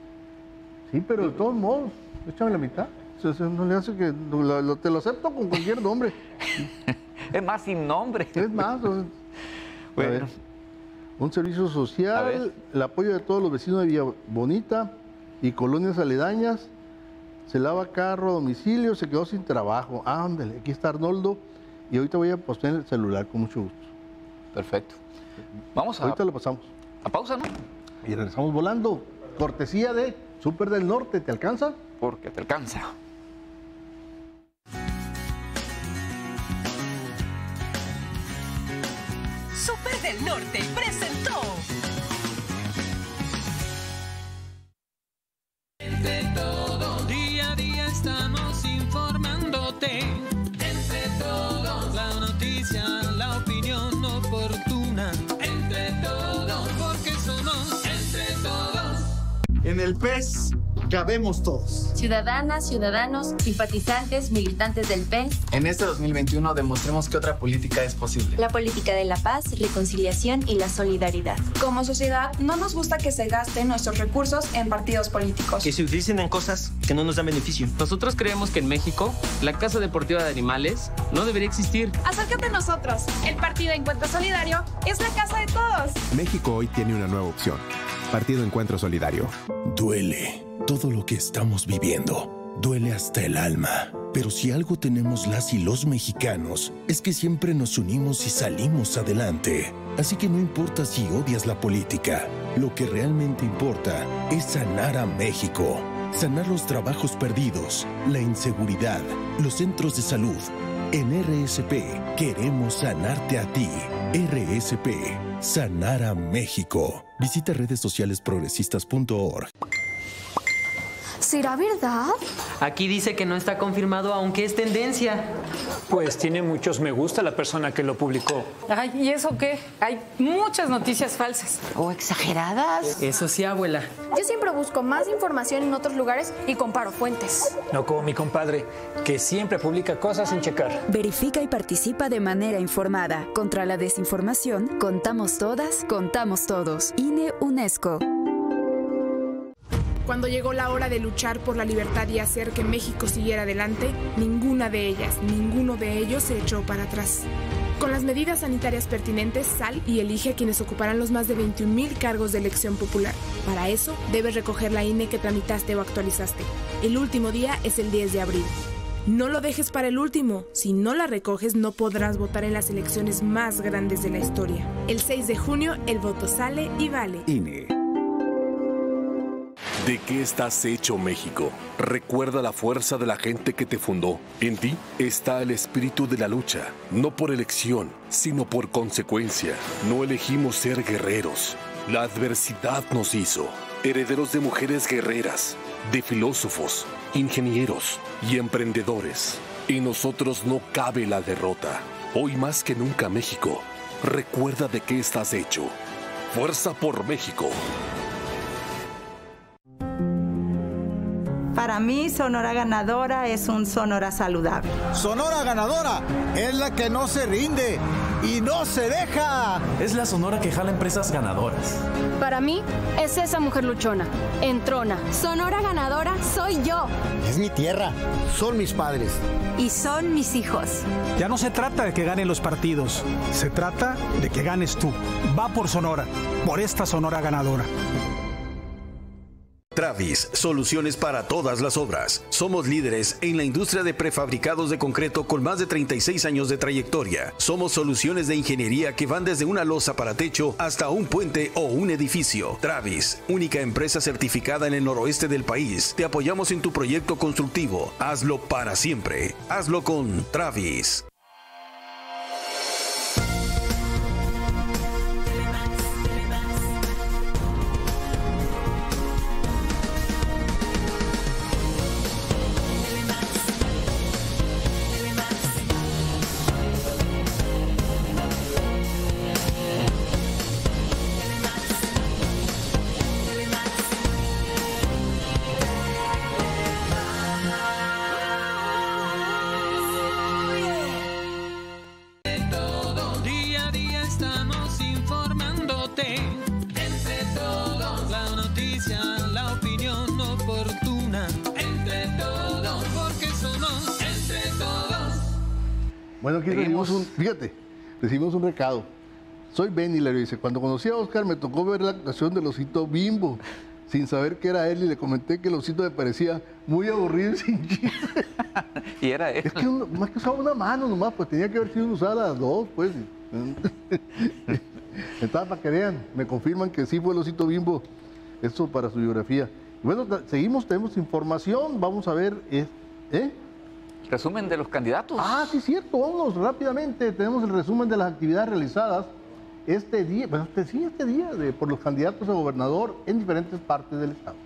Sí, pero de todos modos, échame la mitad. O sea, no le hace que, lo, lo, te lo acepto con cualquier nombre. Es más, sin nombre. Es más, o sea, bueno. A ver, un servicio social, el apoyo de todos los vecinos de Villa Bonita y colonias aledañas, se lava carro a domicilio, se quedó sin trabajo. Ah, ándale, aquí está Arnoldo y ahorita voy a postear el celular con mucho gusto. Perfecto. Vamos a... Ahorita lo pasamos. A pausa, ¿no? Y regresamos volando. Cortesía de Súper del Norte, ¿te alcanza? Porque te alcanza. Súper del Norte presentó. Entre todos, día a día estamos informándote. Entre todos, la noticia, la opinión oportuna. Entre todos, porque somos entre todos. En el P E S cabemos todos. Ciudadanas, ciudadanos, simpatizantes, militantes del P E S. En este dos mil veintiuno demostremos que otra política es posible. La política de la paz, reconciliación y la solidaridad. Como sociedad, no nos gusta que se gasten nuestros recursos en partidos políticos. Que se utilicen en cosas que no nos dan beneficio. Nosotros creemos que en México, la Casa Deportiva de Animales no debería existir. Acércate a nosotros. El Partido Encuentro Solidario es la casa de todos. México hoy tiene una nueva opción. Partido Encuentro Solidario. Duele todo lo que estamos viviendo. Duele hasta el alma. Pero si algo tenemos las y los mexicanos, es que siempre nos unimos y salimos adelante. Así que no importa si odias la política, lo que realmente importa es sanar a México. Sanar los trabajos perdidos, la inseguridad, los centros de salud. En R S P queremos sanarte a ti. R S P, sanar a México. Visita redes sociales progresistas punto org. ¿Será verdad? Aquí dice que no está confirmado, aunque es tendencia. Pues tiene muchos me gusta la persona que lo publicó. Ay, ¿y eso qué? Hay muchas noticias falsas. ¿O exageradas? Eso sí, abuela. Yo siempre busco más información en otros lugares y comparo fuentes. No como mi compadre, que siempre publica cosas sin checar. Verifica y participa de manera informada. Contra la desinformación, contamos todas, contamos todos. I N E UNESCO. Cuando llegó la hora de luchar por la libertad y hacer que México siguiera adelante, ninguna de ellas, ninguno de ellos se echó para atrás. Con las medidas sanitarias pertinentes, sal y elige a quienes ocuparán los más de veintiún mil cargos de elección popular. Para eso, debes recoger la I N E que tramitaste o actualizaste. El último día es el diez de abril. No lo dejes para el último. Si no la recoges, no podrás votar en las elecciones más grandes de la historia. El seis de junio, el voto sale y vale. I N E. ¿De qué estás hecho, México? Recuerda la fuerza de la gente que te fundó. En ti está el espíritu de la lucha, no por elección, sino por consecuencia. No elegimos ser guerreros. La adversidad nos hizo herederos de mujeres guerreras, de filósofos, ingenieros y emprendedores. En nosotros no cabe la derrota. Hoy más que nunca, México, recuerda de qué estás hecho. Fuerza por México. Para mí, Sonora Ganadora es un Sonora saludable. Sonora Ganadora es la que no se rinde y no se deja. Es la Sonora que jala empresas ganadoras. Para mí, es esa mujer luchona, entrona. Sonora Ganadora soy yo. Es mi tierra, son mis padres. Y son mis hijos. Ya no se trata de que ganen los partidos, se trata de que ganes tú. Va por Sonora, por esta Sonora Ganadora. Travis, soluciones para todas las obras. Somos líderes en la industria de prefabricados de concreto con más de treinta y seis años de trayectoria. Somos soluciones de ingeniería que van desde una losa para techo hasta un puente o un edificio. Travis, única empresa certificada en el noroeste del país. Te apoyamos en tu proyecto constructivo. Hazlo para siempre. Hazlo con Travis. Bueno, aquí recibimos un, fíjate, recibimos un recado. Soy Benny, le dice, cuando conocí a Oscar me tocó ver la actuación del osito Bimbo, sin saber que era él, y le comenté que el osito me parecía muy aburrido y sin chiste. Y era él. Es que uno, más que usaba una mano nomás, pues tenía que haber sido usada las dos, pues. Entonces, para que vean, me confirman que sí fue el osito Bimbo, eso para su biografía. Y bueno, seguimos, tenemos información, vamos a ver, ¿eh? Resumen de los candidatos. Ah, sí, cierto, vámonos rápidamente. Tenemos el resumen de las actividades realizadas este día, bueno, este, sí, este día de, por los candidatos a gobernador en diferentes partes del estado.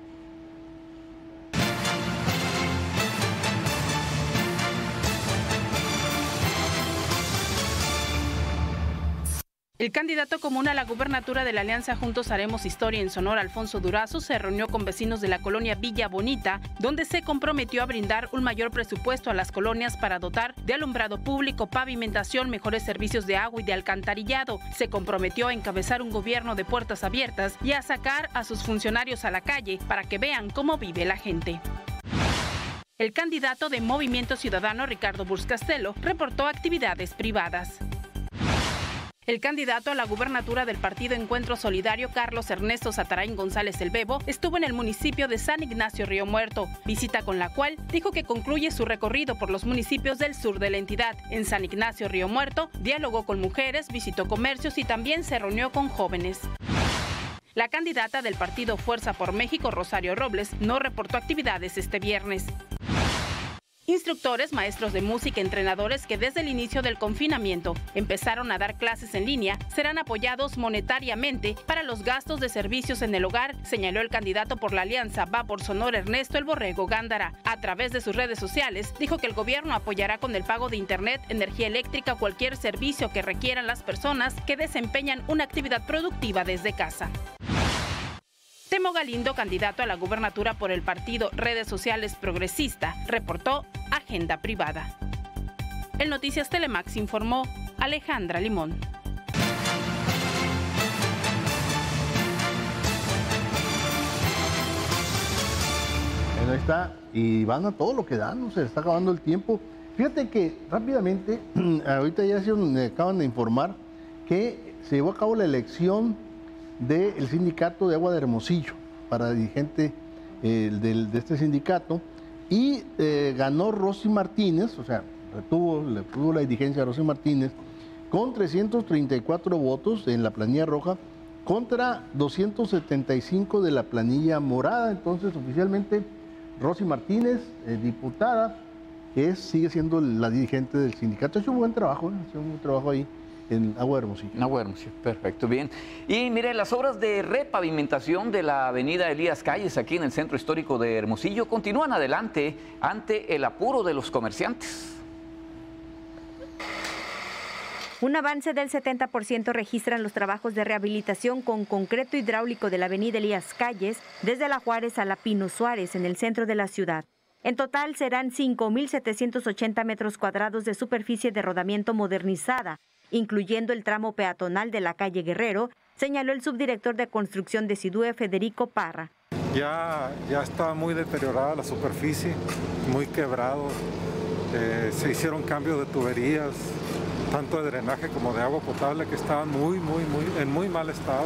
El candidato común a la gubernatura de la Alianza Juntos Haremos Historia en Sonora, Alfonso Durazo, se reunió con vecinos de la colonia Villa Bonita, donde se comprometió a brindar un mayor presupuesto a las colonias para dotar de alumbrado público, pavimentación, mejores servicios de agua y de alcantarillado. Se comprometió a encabezar un gobierno de puertas abiertas y a sacar a sus funcionarios a la calle para que vean cómo vive la gente. El candidato de Movimiento Ciudadano, Ricardo Burz-Castelo, reportó actividades privadas. El candidato a la gubernatura del Partido Encuentro Solidario, Carlos Ernesto Satarain González el Bebo, estuvo en el municipio de San Ignacio Río Muerto, visita con la cual dijo que concluye su recorrido por los municipios del sur de la entidad. En San Ignacio Río Muerto, dialogó con mujeres, visitó comercios y también se reunió con jóvenes. La candidata del partido Fuerza por México, Rosario Robles, no reportó actividades este viernes. Instructores, maestros de música, entrenadores que desde el inicio del confinamiento empezaron a dar clases en línea serán apoyados monetariamente para los gastos de servicios en el hogar, señaló el candidato por la Alianza Va por Sonora, Ernesto El Borrego Gándara. A través de sus redes sociales dijo que el gobierno apoyará con el pago de internet, energía eléctrica o cualquier servicio que requieran las personas que desempeñan una actividad productiva desde casa. Temo Galindo, candidato a la gubernatura por el partido Redes Sociales Progresista, reportó agenda privada. El Noticias Telemax informó Alejandra Limón. Bueno, ahí está, y van a todo lo que dan, no se está acabando el tiempo. Fíjate que rápidamente, ahorita ya se me acaban de informar que se llevó a cabo la elección del sindicato de agua de Hermosillo para dirigente eh, del, de este sindicato, y eh, ganó Rosy Martínez, o sea, retuvo, le pudo la dirigencia a Rosy Martínez con trescientos treinta y cuatro votos en la planilla roja contra doscientos setenta y cinco de la planilla morada. Entonces, oficialmente, Rosy Martínez, eh, diputada, que es, sigue siendo la dirigente del sindicato. Ha hecho un buen trabajo, ¿eh? Ha hecho un buen trabajo ahí en Agua de Hermosillo. En Agua de Hermosillo, perfecto, bien. Y mire, las obras de repavimentación de la avenida Elías Calles, aquí en el centro histórico de Hermosillo, continúan adelante ante el apuro de los comerciantes. Un avance del setenta por ciento registran los trabajos de rehabilitación con concreto hidráulico de la avenida Elías Calles, desde La Juárez a la Pino Suárez, en el centro de la ciudad. En total serán cinco mil setecientos ochenta metros cuadrados de superficie de rodamiento modernizada, incluyendo el tramo peatonal de la calle Guerrero, señaló el subdirector de construcción de SIDUE, Federico Parra. Ya, ya está muy deteriorada la superficie, muy quebrado, eh, se hicieron cambios de tuberías, tanto de drenaje como de agua potable, que estaban muy, muy, muy, en muy mal estado.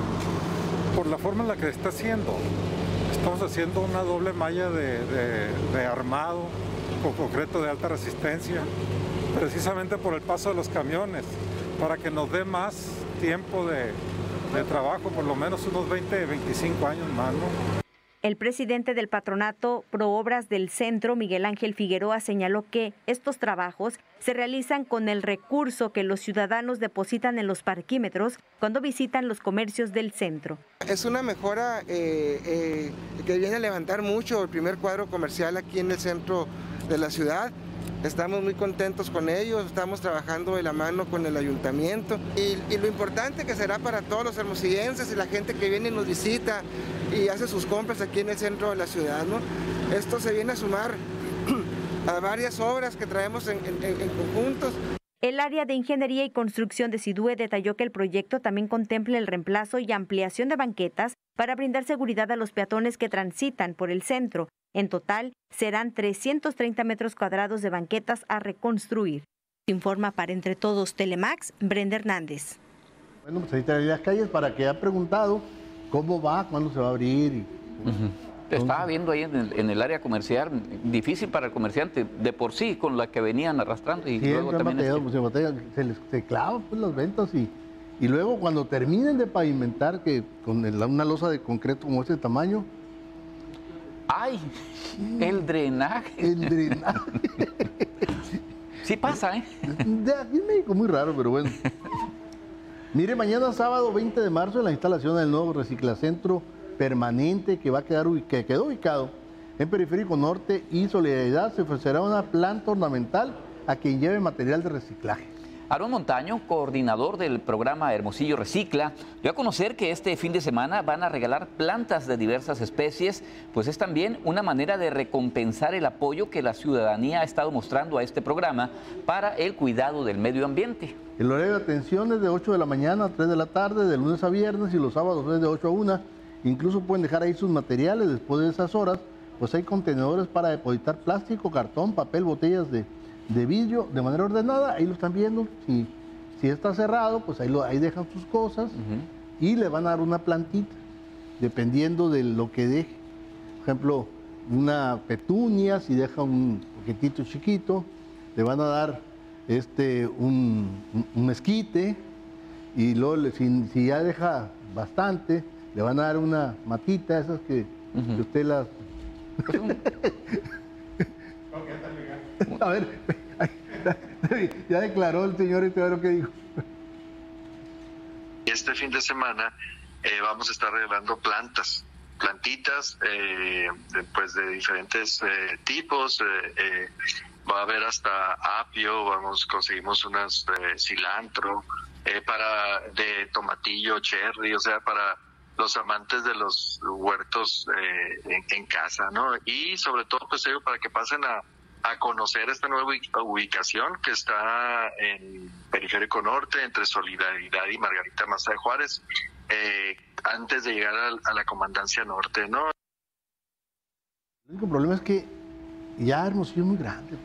Por la forma en la que se está haciendo, estamos haciendo una doble malla de, de, de armado con concreto de alta resistencia, precisamente por el paso de los camiones, para que nos dé más tiempo de, de trabajo, por lo menos unos veinte, veinticinco años más, ¿no? El presidente del patronato Proobras del Centro, Miguel Ángel Figueroa, señaló que estos trabajos se realizan con el recurso que los ciudadanos depositan en los parquímetros cuando visitan los comercios del centro. Es una mejora eh, eh, que viene a levantar mucho el primer cuadro comercial aquí en el centro de la ciudad. Estamos muy contentos con ellos, estamos trabajando de la mano con el ayuntamiento y, y lo importante que será para todos los hermosillenses y la gente que viene y nos visita y hace sus compras aquí en el centro de la ciudad, ¿no? Esto se viene a sumar a varias obras que traemos en, en, en conjuntos. El área de Ingeniería y Construcción de SIDUE detalló que el proyecto también contempla el reemplazo y ampliación de banquetas para brindar seguridad a los peatones que transitan por el centro. En total, serán trescientos treinta metros cuadrados de banquetas a reconstruir. Informa para Entre Todos Telemax, Brenda Hernández. Bueno, pues ahí está las calles para que ha preguntado cómo va, cuándo se va a abrir. Y, uh-huh. Te estaba viendo ahí en el, en el área comercial, difícil para el comerciante, de por sí, con la que venían arrastrando. Y sí, luego también batallado, este... pues, se, batalla, se les se clavan pues, las ventas y, y luego cuando terminen de pavimentar, que con el, una losa de concreto como este tamaño, ¡ay! El drenaje. El drenaje. Sí pasa, ¿eh? De aquí en México muy raro, pero bueno. Mire, mañana sábado veinte de marzo en la instalación del nuevo reciclacentro permanente que va a quedar que quedó ubicado en Periférico Norte y Solidaridad, se ofrecerá una planta ornamental a quien lleve material de reciclaje. Aarón Montaño, coordinador del programa Hermosillo Recicla, dio a conocer que este fin de semana van a regalar plantas de diversas especies, pues es también una manera de recompensar el apoyo que la ciudadanía ha estado mostrando a este programa para el cuidado del medio ambiente. El horario de atención es de ocho de la mañana a tres de la tarde, de lunes a viernes, y los sábados es de ocho a una. Incluso pueden dejar ahí sus materiales después de esas horas, pues hay contenedores para depositar plástico, cartón, papel, botellas de... de vidrio de manera ordenada, ahí lo están viendo, si, si está cerrado, pues ahí, lo, ahí dejan sus cosas uh-huh. y le van a dar una plantita, dependiendo de lo que deje. Por ejemplo, una petunia, si deja un poquitito chiquito, le van a dar este, un, un, un esquite, y luego si, si ya deja bastante, le van a dar una matita, esas que, uh-huh. que usted las... A ver, ya declaró el señor este lo que dijo. Este fin de semana eh, vamos a estar regalando plantas, plantitas, eh, de, pues de diferentes eh, tipos. Eh, eh, va a haber hasta apio, vamos, conseguimos unas eh, cilantro, eh, para de tomatillo, cherry, o sea, para los amantes de los huertos eh, en, en casa, ¿no? Y sobre todo, pues, para que pasen a a conocer esta nueva ubicación que está en Periférico Norte, entre Solidaridad y Margarita Maza de Juárez, eh, antes de llegar a, a la Comandancia Norte, ¿no? El único problema es que ya Hermosillo es muy grande.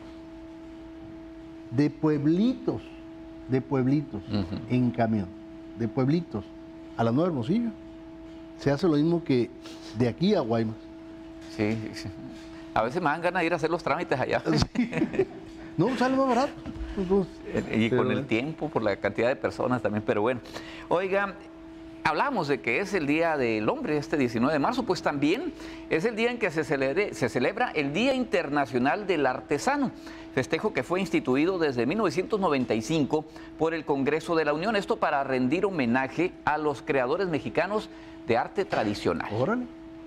De pueblitos, de pueblitos, uh-huh. en camión, de pueblitos a la Nueva Hermosillo, se hace lo mismo que de aquí a Guaymas. Sí, sí. A veces me dan ganas de ir a hacer los trámites allá. Sí. No, sale más barato. Y con el tiempo, por la cantidad de personas también, pero bueno. Oiga, Hablamos de que es el Día del Hombre, este diecinueve de marzo, pues también es el día en que se, celebre, se celebra el Día Internacional del Artesano, festejo que fue instituido desde mil novecientos noventa y cinco por el Congreso de la Unión, esto para rendir homenaje a los creadores mexicanos de arte tradicional. Órale.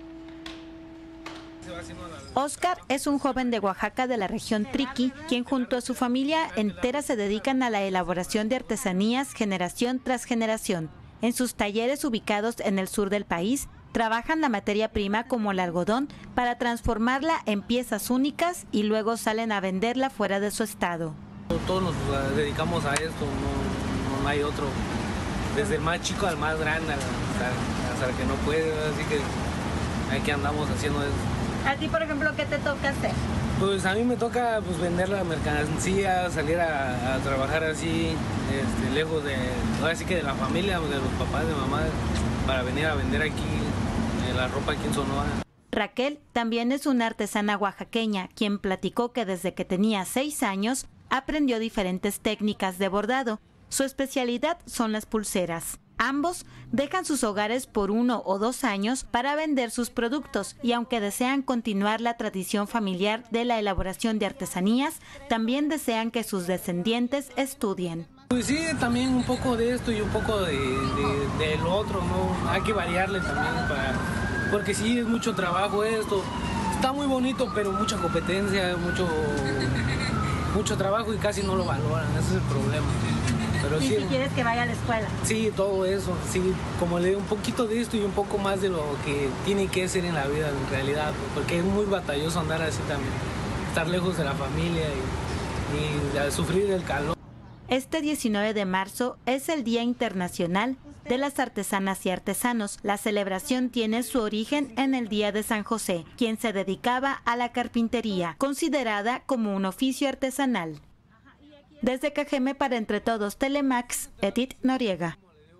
Oscar es un joven de Oaxaca de la región Triqui, quien junto a su familia entera se dedican a la elaboración de artesanías generación tras generación. En sus talleres ubicados en el sur del país, trabajan la materia prima como el algodón para transformarla en piezas únicas y luego salen a venderla fuera de su estado. Todos nos dedicamos a esto, no, no hay otro, desde el más chico al más grande, hasta, hasta el que no puede, así que aquí andamos haciendo eso. ¿A ti, por ejemplo, qué te toca hacer? Pues a mí me toca pues, vender la mercancía, salir a, a trabajar así, este, lejos de, ahora sí que de la familia, de los papás, de mamá, para venir a vender aquí eh, la ropa aquí en Sonora. Raquel también es una artesana oaxaqueña, quien platicó que desde que tenía seis años aprendió diferentes técnicas de bordado. Su especialidad son las pulseras. Ambos dejan sus hogares por uno o dos años para vender sus productos y aunque desean continuar la tradición familiar de la elaboración de artesanías, también desean que sus descendientes estudien. Pues sí, también un poco de esto y un poco de, de, de lo otro, ¿no? Hay que variarle también, para, porque sí, es mucho trabajo esto. Está muy bonito, pero mucha competencia, mucho, mucho trabajo y casi no lo valoran, ese es el problema. Pero ¿Y sí, si quieres que vaya a la escuela? Sí, todo eso, sí, como le digo, un poquito de esto y un poco más de lo que tiene que ser en la vida en realidad, porque es muy batalloso andar así también, estar lejos de la familia y, y sufrir el calor. Este diecinueve de marzo es el Día Internacional de las Artesanas y Artesanos. La celebración tiene su origen en el Día de San José, quien se dedicaba a la carpintería, considerada como un oficio artesanal. Desde Cajeme para Entre Todos Telemax, Edith Noriega.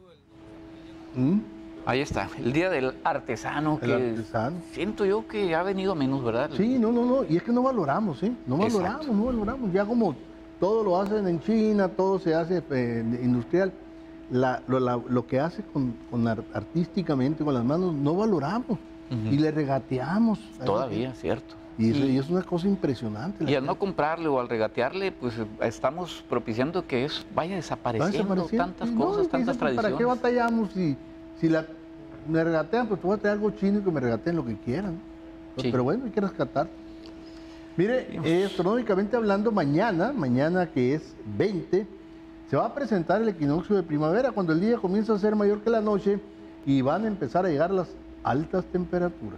¿Mm? Ahí está, el Día del Artesano, El que artesano. siento yo que ha venido menos, ¿verdad? Sí, no, no, no, y es que no valoramos, ¿eh? No valoramos, Exacto. no valoramos. Ya como todo lo hacen en China, todo se hace eh, industrial, la, lo, la, lo que hace con, con art, artísticamente, con las manos, no valoramos. Uh-huh. Y le regateamos. Todavía, ¿eh? Cierto. Y, eso, y, y es una cosa impresionante. Y al no comprarle o al regatearle, pues estamos propiciando que eso vaya desapareciendo, vaya desapareciendo. tantas y cosas, no, tantas tradiciones. ¿Para qué batallamos si, si la, me regatean? Pues te voy a traer algo chino y que me regateen lo que quieran. Pues, sí. Pero bueno, hay que rescatar. Mire, eh, astronómicamente hablando, mañana, mañana que es veinte, se va a presentar el equinoccio de primavera, cuando el día comienza a ser mayor que la noche y van a empezar a llegar las altas temperaturas.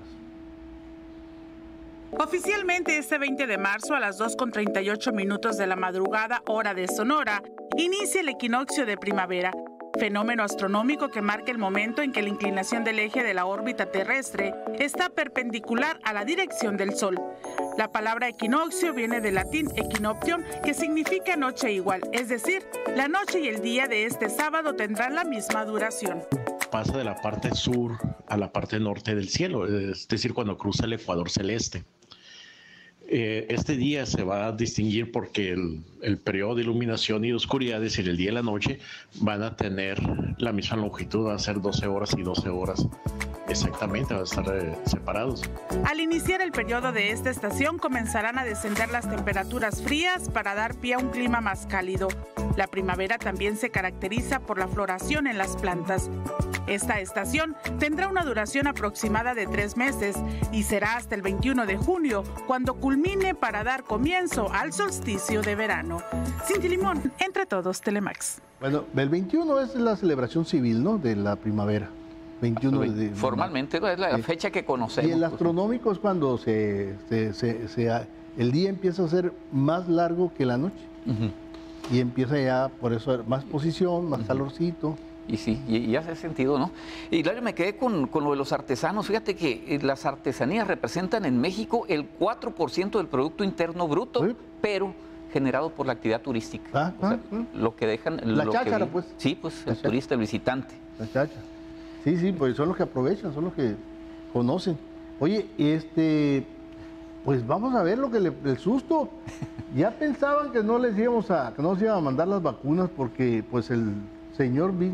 Oficialmente este veinte de marzo a las dos con treinta y ocho minutos de la madrugada, hora de Sonora, inicia el equinoccio de primavera, fenómeno astronómico que marca el momento en que la inclinación del eje de la órbita terrestre está perpendicular a la dirección del Sol. La palabra equinoccio viene del latín equinoctium, que significa noche igual, es decir, la noche y el día de este sábado tendrán la misma duración. Pasa de la parte sur a la parte norte del cielo, es decir, cuando cruza el ecuador celeste. Eh, este día se va a distinguir porque el, el periodo de iluminación y de oscuridad, es decir, el día y la noche, van a tener la misma longitud, van a ser doce horas y doce horas exactamente, van a estar eh, separados. Al iniciar el periodo de esta estación comenzarán a descender las temperaturas frías para dar pie a un clima más cálido. La primavera también se caracteriza por la floración en las plantas. Esta estación tendrá una duración aproximada de tres meses y será hasta el veintiuno de junio cuando culmine para dar comienzo al solsticio de verano. Cinti Limón, Entre Todos Telemax. Bueno, el veintiuno es la celebración civil, ¿no? De la primavera. veintiuno de, de, Formalmente es la eh, fecha que conocemos. Y el astronómico es cuando se, se, se, se, el día empieza a ser más largo que la noche. Uh-huh. Y empieza ya, por eso, más posición, más uh-huh. calorcito. Y sí, y, y hace sentido, ¿no? Y claro, me quedé con, con lo de los artesanos. Fíjate que las artesanías representan en México el cuatro por ciento del Producto Interno Bruto, ¿sí? Pero generado por la actividad turística. Ah, o sea, ah, lo que dejan... La lo cháchara, que, pues. Sí, pues, la el cháchara. Turista, el visitante. La cháchara. Sí, sí, pues son los que aprovechan, son los que conocen. Oye, este... Pues vamos a ver lo que le, el susto. Ya pensaban que no les íbamos a, que no nos iban a mandar las vacunas porque pues el señor Bill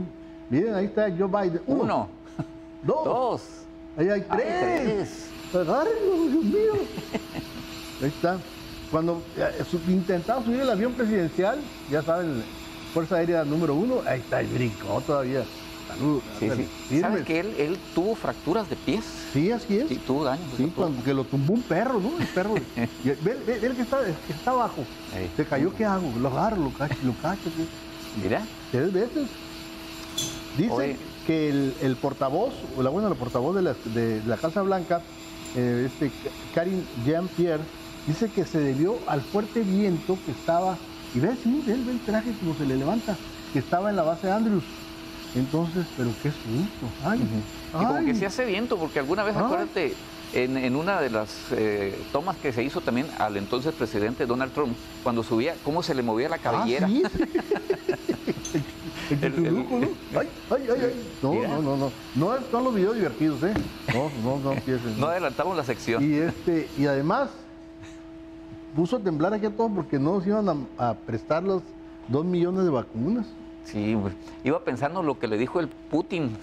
Miren, ahí está Joe Biden. Uno. Uno. Dos. Dos. Ahí hay tres. Hay tres. Agárrenlo, Dios mío. Ahí está. Cuando eh, su, intentaba subir el avión presidencial, ya saben, Fuerza Aérea número uno, ahí está el brinco todavía. Salud. Sí, sí. ¿Sabes que él, él tuvo fracturas de pies? Sí, así es. Sí, tuvo daños. Sí, cuando que lo tumbó un perro, ¿no? El perro. Y el, ve, ve, el que está, el que está abajo. Ahí. Se cayó, ¿qué hago? Lo agarro, lo cacho, lo cacho. ¿Qué? Mira. Tres veces. Dice Oye. que el, el portavoz, o la buena, la portavoz de la, de la Casa Blanca, eh, este, Karine Jean-Pierre, dice que se debió al fuerte viento que estaba, y ve, sí, ve, ve el traje como se le levanta, que estaba en la base Andrews. Entonces, pero qué susto. Ay, uh-huh. ay. Y como que se hace viento, porque alguna vez, ay. acuérdate, en, en una de las eh, tomas que se hizo también al entonces presidente Donald Trump, cuando subía, cómo se le movía la cabellera. Ah, ¿sí? el, el, el, ¿no? Ay, ay, ay, ay. No, Mira. no, no, no. No son los videos divertidos, ¿eh? No, no, no empiecen. No adelantamos la sección. Y, este, y además, puso a temblar aquí a todos porque no nos iban a, a prestar los dos millones de vacunas. Sí, iba pensando lo que le dijo el Putin.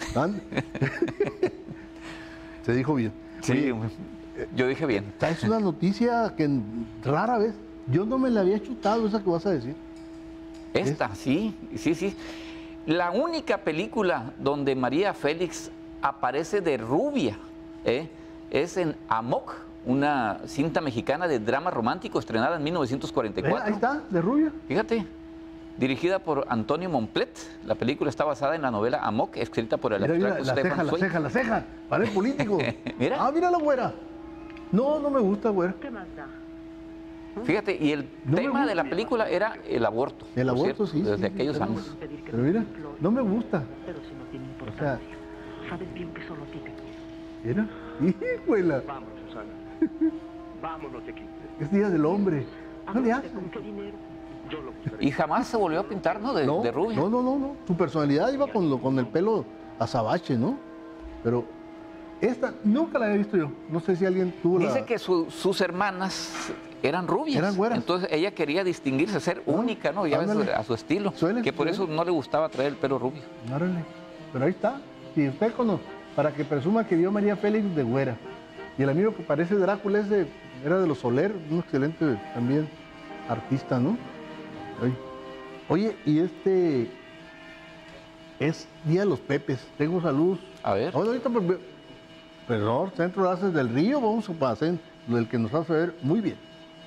Se dijo bien. Sí, Oye, yo dije bien. Es una noticia que rara vez, yo no me la había chutado esa que vas a decir. Esta, ¿Es? sí, sí, sí. La única película donde María Félix aparece de rubia ¿eh? es en Amok, una cinta mexicana de drama romántico estrenada en mil novecientos cuarenta y cuatro. ¿Eh? Ahí está, de rubia. Fíjate. Dirigida por Antonio Montplet, la película está basada en la novela Amok, escrita por el mira, abstracto mira, la Stefan ceja, Zweig. la ceja, la ceja, para el político. Mira. Ah, mira la güera. No, no me gusta, güera. ¿Qué más da? Fíjate, y el no tema de la película era el abuerto. El aborto, cierto, sí. Desde sí, aquellos sí, años. Pero mira, no me gusta. Pero si no tiene importancia. O sea, sabes bien que solo a ti te quiero. Mira, híjole. Vamos, Susana. Vámonos de aquí. Es día del hombre. No le hace. ¿Con qué dinero? Yo lo y jamás se volvió a pintar, ¿no? De, no, de rubia. No, no, no, no. Su personalidad iba con, lo, con el pelo azabache, ¿no? Pero esta nunca la había visto yo. No sé si alguien tuvo Dice la... que su, sus hermanas eran rubias. Eran güeras. Entonces ella quería distinguirse, ser ¿no? única, ¿no? Ya ves, a su estilo. Suele, que por suele. eso no le gustaba traer el pelo rubio. Árale. Pero ahí está. Si usted conoce, para que presuma que vio a María Félix de güera. Y el amigo que parece Drácula ese era de los Soler, un excelente también artista, ¿no? Ay. Oye, y este es Día de los Pepes. Tengo salud. A ver. Ahorita, perdón, Centro Láser del Río, vamos a hacer el que nos hace ver muy bien.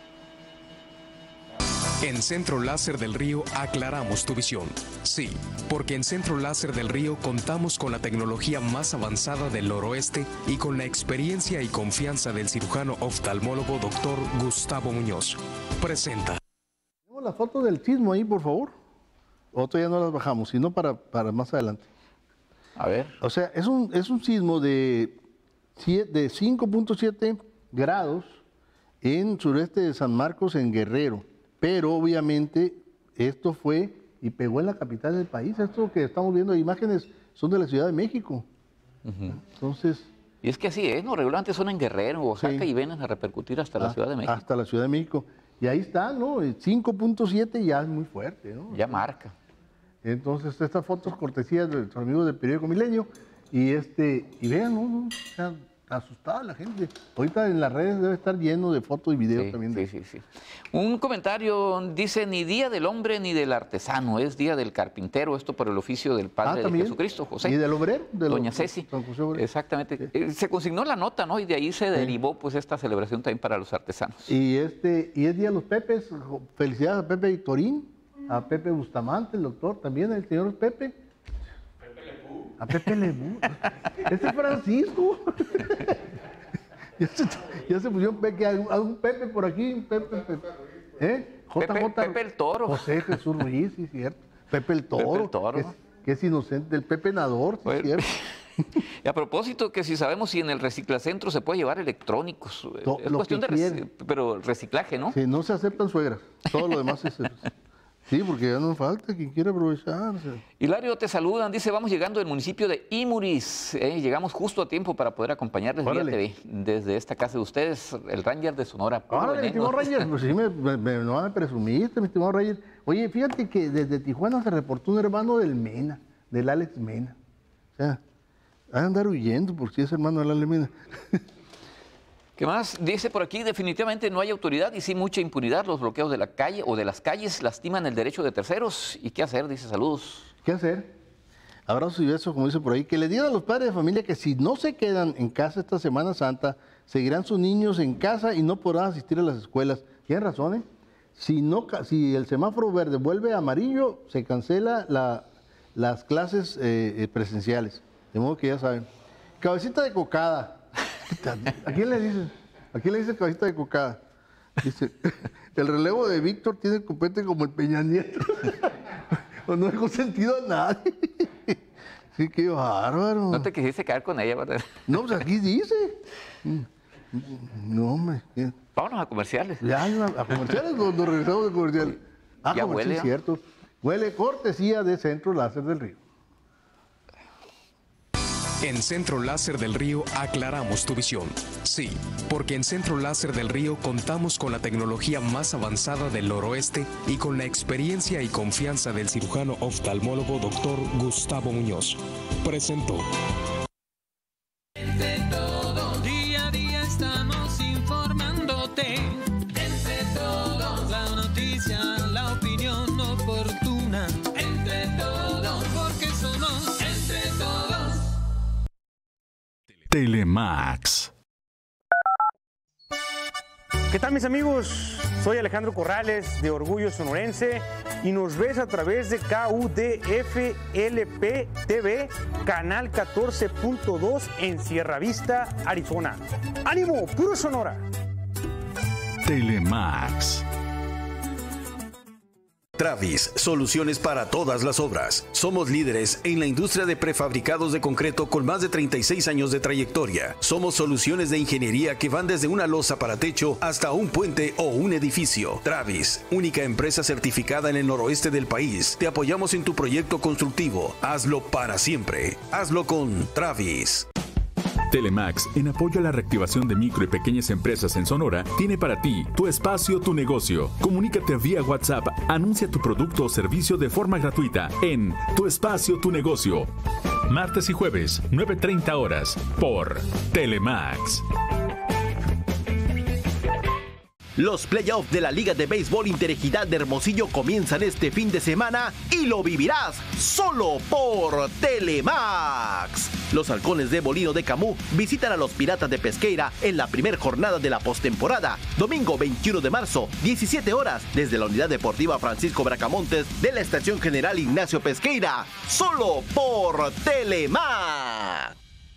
En Centro Láser del Río aclaramos tu visión. Sí, porque en Centro Láser del Río contamos con la tecnología más avanzada del noroeste y con la experiencia y confianza del cirujano oftalmólogo doctor Gustavo Muñoz. Presenta. Tenemos la foto del sismo ahí, por favor. O todavía no las bajamos, sino para, para más adelante. A ver. O sea, es un, es un sismo de, de cinco punto siete grados en sureste de San Marcos, en Guerrero. Pero obviamente esto fue y pegó en la capital del país. Esto que estamos viendo, imágenes, son de la Ciudad de México. Uh-huh. Entonces... Y es que así es, ¿no? Regularmente son en Guerrero, Oaxaca, sí. y vienen a repercutir hasta ah, la Ciudad de México. Hasta la Ciudad de México. Y ahí está, ¿no? cinco punto siete ya es muy fuerte, ¿no? Ya marca. Entonces, estas fotos cortesías de nuestros amigos del periódico Milenio. Y este, y vean, ¿no? ¿no? O sea, asustada la gente. Ahorita en las redes debe estar lleno de fotos y videos sí, también. Sí, sí, sí. Un comentario dice, ni día del hombre ni del artesano, es día del carpintero, esto por el oficio del Padre ah, de Jesucristo, José. ¿Y del obrero? De Doña Ceci. Exactamente. Sí. Se consignó la nota, ¿no? Y de ahí se sí. derivó pues esta celebración también para los artesanos. Y este, y es día de los Pepes, felicidades a Pepe Victorín, a Pepe Bustamante, el doctor, también el señor Pepe. A Pepe Lebú. Ese es Francisco. ya, se, ya se pusieron Pepe, un Pepe por aquí, un Pepe. Pepe. ¿Eh? J. Pepe, J. Pepe el Toro. José Jesús Ruiz, sí, cierto. Pepe el Toro. Pepe el Toro. Que es, que es inocente. El Pepe Nador, sí, bueno, cierto. Y a propósito, que si sabemos si en el reciclacentro se puede llevar electrónicos. To, es cuestión de rec pero reciclaje, ¿no? Sí, no se aceptan suegras. Todo lo demás es... Sí, porque ya no falta quien quiera aprovecharse. Hilario, te saludan. Dice, vamos llegando del municipio de Imuris. Eh, llegamos justo a tiempo para poder acompañarles vía T V desde esta casa de ustedes, el Ranger de Sonora. Órale, mi estimado Ranger, pues sí, me, me, me, no me presumiste, mi estimado Ranger. Oye, fíjate que desde Tijuana se reportó un hermano del Mena. del Alex Mena. O sea, van a andar huyendo por si es hermano del Alex Mena. ¿Qué más? Dice por aquí, definitivamente no hay autoridad y sí mucha impunidad. Los bloqueos de la calle o de las calles lastiman el derecho de terceros. ¿Y qué hacer? Dice, saludos. ¿Qué hacer? Abrazos y besos, como dice por ahí, que le digan a los padres de familia que si no se quedan en casa esta Semana Santa, seguirán sus niños en casa y no podrán asistir a las escuelas. Tienen razón, ¿eh? Si, no, si el semáforo verde vuelve amarillo, se cancela la, las clases eh, presenciales. De modo que ya saben. Cabecita de cocada. ¿A quién le dicen? ¿A quién le dice cabecita de cocada? Dice, el relevo de Víctor tiene el copete como el Peña Nieto. No dejó sentido a nadie. Sí, qué bárbaro. ¿No te quisiste quedar con ella, verdad? No, pues aquí dice. No, hombre. Vámonos a comerciales. Ya, a comerciales, nos, nos regresamos de comerciales. Ah, ya comercial, huele. Es cierto. Huele cortesía de Centro Láser del Río. En Centro Láser del Río aclaramos tu visión. Sí, porque en Centro Láser del Río contamos con la tecnología más avanzada del noroeste y con la experiencia y confianza del cirujano oftalmólogo doctor Gustavo Muñoz. Presentó. Entre todos, día a día estamos informándote. Entre todos, la noticia, la opinión oportuna. Entre todos, porque somos entre todos. Telemax. ¿Qué tal, mis amigos? Soy Alejandro Corrales de Orgullo Sonorense y nos ves a través de K U D F L P T V, canal catorce punto dos en Sierra Vista, Arizona. ¡Ánimo, puro Sonora! Telemax. Travis, soluciones para todas las obras. Somos líderes en la industria de prefabricados de concreto con más de treinta y seis años de trayectoria. Somos soluciones de ingeniería que van desde una losa para techo hasta un puente o un edificio. Travis, única empresa certificada en el noroeste del país. Te apoyamos en tu proyecto constructivo. Hazlo para siempre. Hazlo con Travis. Telemax, en apoyo a la reactivación de micro y pequeñas empresas en Sonora, tiene para ti Tu Espacio, Tu Negocio. Comunícate vía WhatsApp, anuncia tu producto o servicio de forma gratuita en Tu Espacio, Tu Negocio. Martes y jueves, nueve treinta horas, por Telemax. Los playoffs de la Liga de Béisbol Interregional de Hermosillo comienzan este fin de semana y lo vivirás solo por Telemax. Los Halcones de Molino de Camus visitan a los Piratas de Pesqueira en la primera jornada de la postemporada, domingo veintiuno de marzo, diecisiete horas, desde la Unidad Deportiva Francisco Bracamontes de la Estación General Ignacio Pesqueira, solo por Telemax.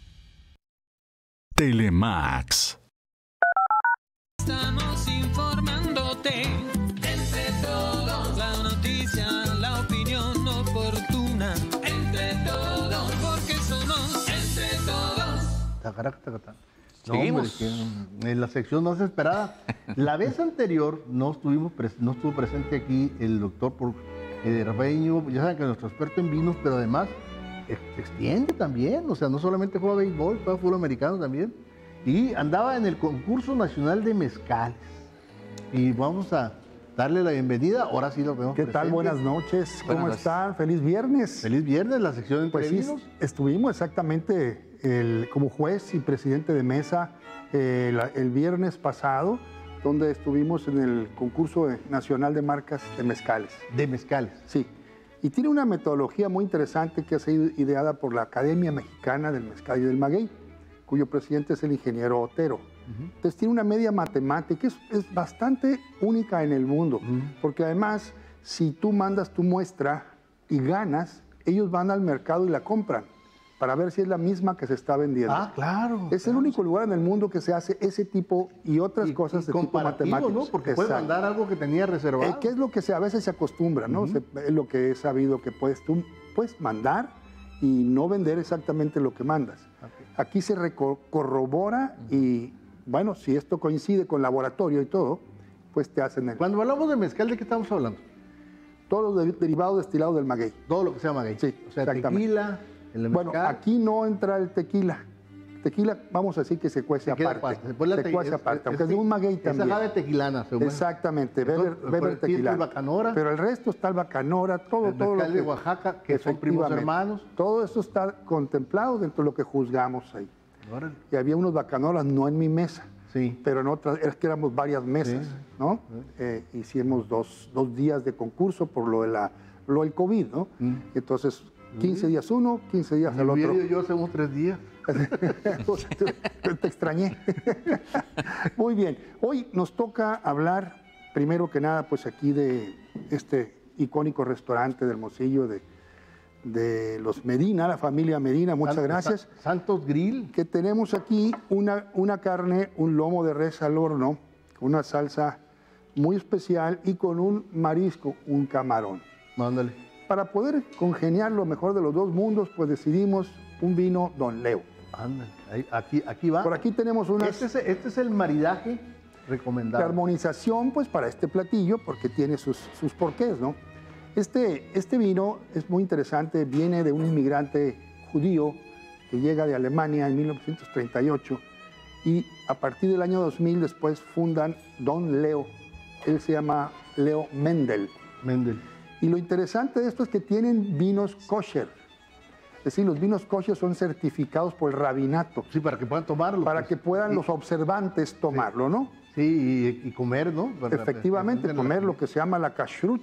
Telemax. Estamos informándote. Entre todos, la noticia, la opinión oportuna. Entre todos, porque somos entre todos. Tacará, tacatá. No, Seguimos. hombre, que en la sección más esperada. La vez anterior no, estuvimos pres- no estuvo presente aquí el doctor por, eh, Rafael Íñigo, ya saben que es nuestro experto en vinos, pero además eh, se extiende también. O sea, no solamente juega béisbol, juega fútbol americano también. Y andaba en el concurso nacional de mezcales. Y vamos a darle la bienvenida. Ahora sí lo vemos. ¿Qué tal? Buenas noches. ¿Cómo Buenas están? Feliz viernes. Feliz viernes, la sección entre Pues sí, vinos. estuvimos exactamente el, como juez y presidente de mesa eh, la- el viernes pasado, donde estuvimos en el concurso de- nacional de marcas de mezcales. De mezcales. Sí. Y tiene una metodología muy interesante que ha sido ideada por la Academia Mexicana del Mezcal y del Maguey, cuyo presidente es el ingeniero Otero. Entonces tiene una media matemática, es, es bastante única en el mundo, porque además, si tú mandas tu muestra y ganas, ellos van al mercado y la compran para ver si es la misma que se está vendiendo. Ah, claro. Es el único lugar en el mundo que se hace ese tipo y otras cosas de tipo comparativo, matemáticos. ¿no? Porque puede Exacto. mandar algo que tenía reservado. Eh, ¿Qué es lo que se, a veces se acostumbra, no? Se- es lo que he sabido que puedes tú puedes mandar y no vender exactamente lo que mandas. Aquí se reco- corrobora y, bueno, si esto coincide con laboratorio y todo, pues te hacen el... Cuando hablamos de mezcal, ¿de qué estamos hablando? Todo de- derivado destilado del maguey. Todo lo que sea maguey. Sí, O sea, exactamente. tequila, el Bueno, mezcal. aquí no entra el tequila. tequila, vamos a decir que se cuece Se queda aparte. aparte. Después la Se te- cuece es- aparte, es- aunque es de es- un maguey es también. agave tequilana, según. Exactamente, Entonces, beber, por beber el tiempo, tequila. el bacanora. Pero el resto está el bacanora, todo, El todo lo mezcal que... de Oaxaca, que son primos Efectivamente. hermanos. Todo eso está contemplado dentro de lo que juzgamos ahí. Órale. Y había unos bacanoras, no en mi mesa, Sí. pero en otras, es que éramos varias mesas, Sí. ¿no? Eh, hicimos dos, dos días de concurso por lo, de la, lo del COVID, ¿no? Mm. Entonces, quince días uno, quince días al Hubiera otro. ido yo hace unos tres días. te, te extrañé. Muy bien. Hoy nos toca hablar, primero que nada, pues aquí de este icónico restaurante del Hermosillo de, de los Medina, la familia Medina. Muchas San- gracias. Sa- Santos Grill. Que tenemos aquí una, una carne, un lomo de res al horno, con una salsa muy especial y con un marisco, un camarón. Mándale. Para poder congeniar lo mejor de los dos mundos, pues decidimos un vino Don Leo. Ándale. Ahí- Aquí, aquí va. Por aquí tenemos unas... Este es, este es el maridaje La recomendado. armonización, pues, para este platillo, porque tiene sus, sus porqués, ¿no? Este, este vino es muy interesante, viene de un inmigrante judío que llega de Alemania en mil novecientos treinta y ocho y a partir del año dos mil después fundan Don Leo. Él se llama Leo Mendel. Mendel. Y lo interesante de esto es que tienen vinos kosher. Es decir, los vinos kosher son certificados por el rabinato. Sí, para que puedan tomarlo. Para pues. que puedan Y- los observantes tomarlo, ¿no? Sí, y, y comer, ¿no? Para- Efectivamente, para- comer lo que se llama la kashrut.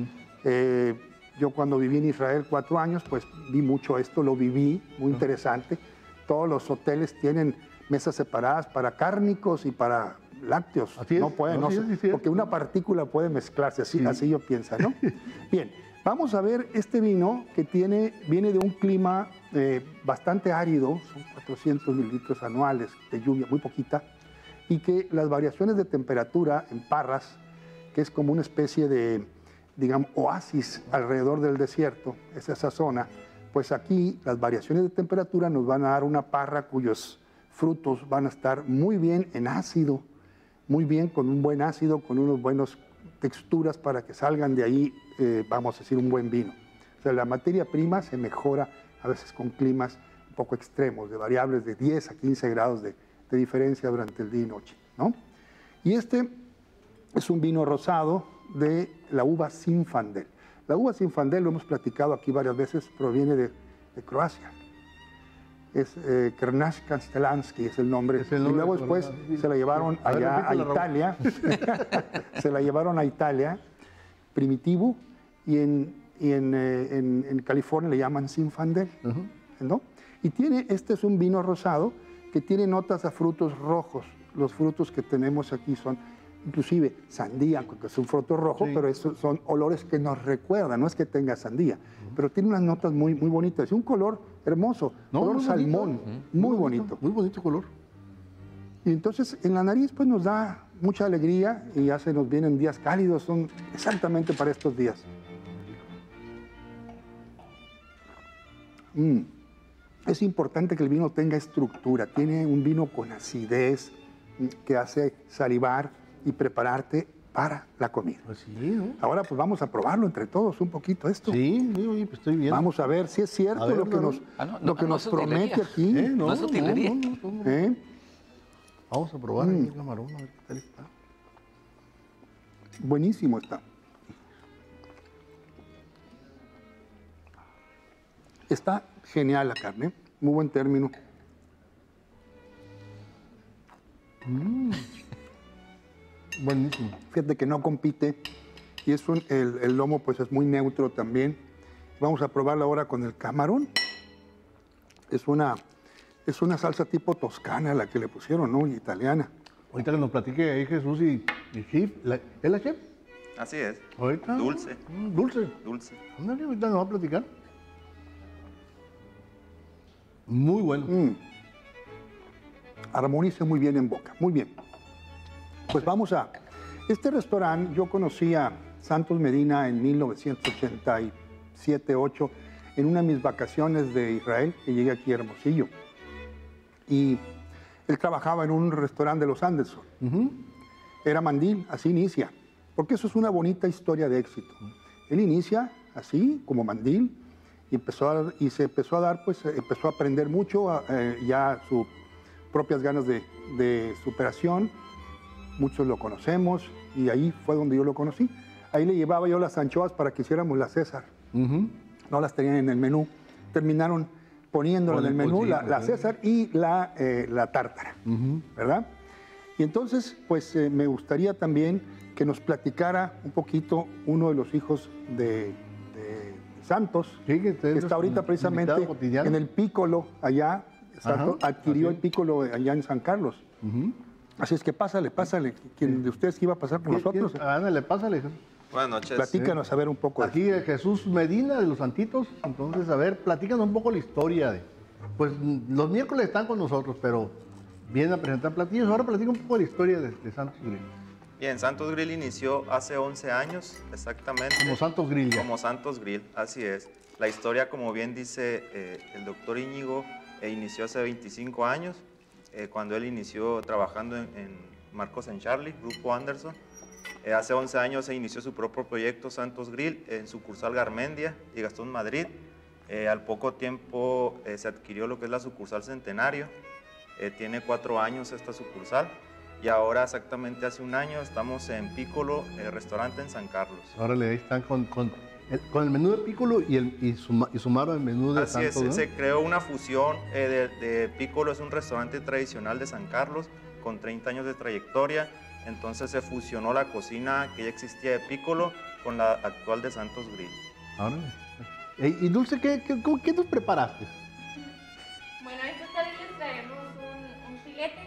Eh, yo cuando viví en Israel cuatro años, pues vi mucho esto, lo viví, muy interesante. Todos los hoteles tienen mesas separadas para cárnicos y para lácteos. Así es, no pueden, no así se- es, sí, sí. porque una partícula puede mezclarse, así, Sí. así yo pienso, ¿no? Bien, vamos a ver este vino que tiene, viene de un clima eh, bastante árido, son cuatrocientos mililitros anuales de lluvia, muy poquita, y que las variaciones de temperatura en Parras, que es como una especie de, digamos, oasis alrededor del desierto, es esa zona, pues aquí las variaciones de temperatura nos van a dar una parra cuyos frutos van a estar muy bien en ácido, muy bien con un buen ácido, con unos buenos texturas para que salgan de ahí, eh, vamos a decir, un buen vino. O sea, la materia prima se mejora a veces con climas un poco extremos, de variables de diez a quince grados de, de diferencia durante el día y noche, ¿no? Y este es un vino rosado de la uva Zinfandel. La uva Zinfandel, lo hemos platicado aquí varias veces, proviene de, de Croacia. Es eh, Krnaš Kastelanski, es el nombre. Es el nombre y luego de después Croacia. se la llevaron A ver, allá a repítela, Raúl. Italia. Se la llevaron a Italia, primitivo, y en, y en, eh, en- en California le llaman Zinfandel, ¿no? Y tiene, este es un vino rosado que tiene notas a frutos rojos. Los frutos que tenemos aquí son, inclusive, sandía, que es un fruto rojo, Sí. pero esos son olores que nos recuerdan, no es que tenga sandía, pero tiene unas notas muy, muy bonitas y un color hermoso, No, color muy bonito, salmón, ¿eh? muy bonito. Muy bonito color. Y entonces en la nariz pues nos da mucha alegría y ya se nos vienen días cálidos, son exactamente para estos días. Mm. Es importante que el vino tenga estructura, tiene un vino con acidez mm, que hace salivar y prepararte para la comida. Pues sí, ¿no? Ahora pues vamos a probarlo entre todos un poquito esto. Sí, sí, oye, pues estoy bien. Vamos a ver si es cierto A ver, lo que Raúl. nos, Ah, no, lo no, que no nos es utilería. promete aquí. ¿Eh? No es utilería. no, no, no, no. ¿Eh? Vamos a probar Mm. el camarón, a ver qué tal está. Buenísimo está. Está genial la carne, muy buen término. Mm. Buenísimo. Fíjate que no compite y es un- el, el lomo pues es muy neutro también. Vamos a probarlo ahora con el camarón. Es una, es una salsa tipo toscana la que le pusieron, ¿no? Y italiana. Ahorita que nos platique ahí Jesús y, y Chef, la- ¿es la chef? Así es. Ahorita. Dulce. Mm, dulce. Dulce. Ándale, ahorita nos va a platicar. Muy bueno. Mm. Armoniza muy bien en boca, muy bien. Pues vamos a... Este restaurante, yo conocí a Santos Medina en mil novecientos ochenta y siete, ocho, en una de mis vacaciones de Israel, que llegué aquí a Hermosillo. Y él trabajaba en un restaurante de los Anderson. Era mandil, así inicia. Porque eso es una bonita historia de éxito. Él inicia así, como mandil, y, empezó a- y se empezó a dar, pues, empezó a aprender mucho, a- eh, ya su, propias ganas de, de superación. Muchos lo conocemos y ahí fue donde yo lo conocí. Ahí le llevaba yo las anchoas para que hiciéramos la César. Uh-huh. No las tenían en el menú. Terminaron poniéndola en el menú, la, la César y la, eh, la tártara, uh-huh. ¿verdad? Y entonces, pues eh, me gustaría también que nos platicara un poquito uno de los hijos de, de Santos, sí, que, que está ahorita precisamente en el Piccolo allá. Santos Ajá, adquirió el Piccolo allá en San Carlos. Uh-huh. Así es que pásale, pásale. ¿Quién de ustedes que iba a pasar con nosotros? Ándale, pásale. Buenas noches. Platícanos, sí. a ver un poco. Aquí de Jesús Medina, de los Santitos. Entonces, a ver, platícanos un poco la historia. De, pues los miércoles están con nosotros, pero vienen a presentar platillos. Ahora platica un poco de la historia de, de Santos Grill. Bien, Santos Grill inició hace once años, exactamente. Como Santos Grill ya. Como Santos Grill, así es. La historia, como bien dice eh, el doctor Íñigo, eh, inició hace veinticinco años, eh, cuando él inició trabajando en, en Marcos and Charlie, Grupo Anderson. Eh, hace once años se inició su propio proyecto Santos Grill en sucursal Garmendia y Gastón Madrid. Eh, al poco tiempo eh, se adquirió lo que es la sucursal Centenario. Eh, tiene cuatro años esta sucursal y ahora exactamente hace un año estamos en Piccolo, el restaurante en San Carlos. Órale, ahí están con, con, el, con el menú de Piccolo y, el, y, suma, y sumaron el menú de Así Santos. Así es, ¿no? Se creó una fusión eh, de, de Piccolo, es un restaurante tradicional de San Carlos con treinta años de trayectoria. Entonces se fusionó la cocina que ya existía de Piccolo con la actual de Santos Grill. Ahora, ¿y Dulce, qué, qué, qué nos preparaste? Bueno, a esta tarde les traemos un, un filete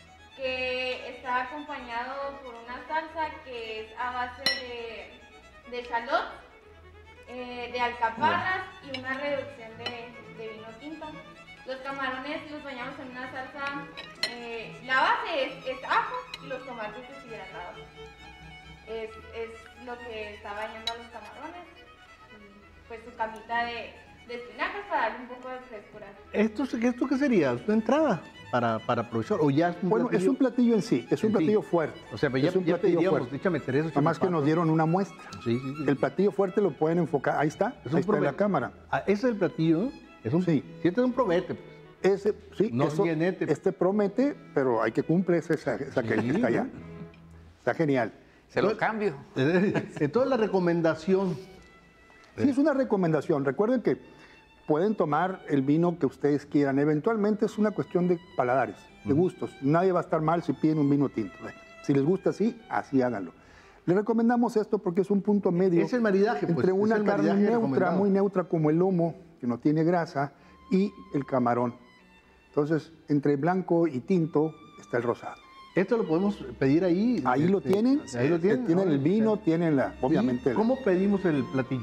que está acompañado por una salsa que es a base de, de shallot, eh, de alcaparras y una reducción de, de vino tinto. Los camarones los bañamos en una salsa, eh, la base es, es ajo y los tomates deshidratados. Es, es lo que está bañando a los camarones. Y pues su camita de, de espinacas para darle un poco de frescura. ¿Esto, esto qué sería? ¿Una entrada para, para profesor? ¿O ya es un bueno, platillo? Es un platillo en sí, es un platillo fuerte. O sea, pero ya, es un ya platillo pediríamos, fuerte. échame tres, échame Además que cuatro. nos dieron una muestra. Sí, sí, sí. El platillo fuerte lo pueden enfocar, ahí está, Es ahí un está en la cámara. Ah, ese es el platillo, ¿no? Es un, sí. Sí, este es un probete, pues. Ese, sí, no eso, llenete. Este promete, pero hay que cumplir esa, esa sí. que está allá. Está genial. Se lo cambio. Entonces la recomendación. Sí, es una recomendación. Recuerden que pueden tomar el vino que ustedes quieran. Eventualmente es una cuestión de paladares, de gustos. Nadie va a estar mal si piden un vino tinto. Si les gusta así, así háganlo. Les recomendamos esto porque es un punto medio. Es el maridaje, pues. Entre una es el carne neutra, muy neutra como el lomo, que no tiene grasa, y el camarón. Entonces, entre blanco y tinto está el rosado. ¿Esto lo podemos pedir ahí? Ahí lo tienen. Ahí lo tienen. Tienen el vino, tienen la, obviamente. ¿Cómo pedimos el platillo?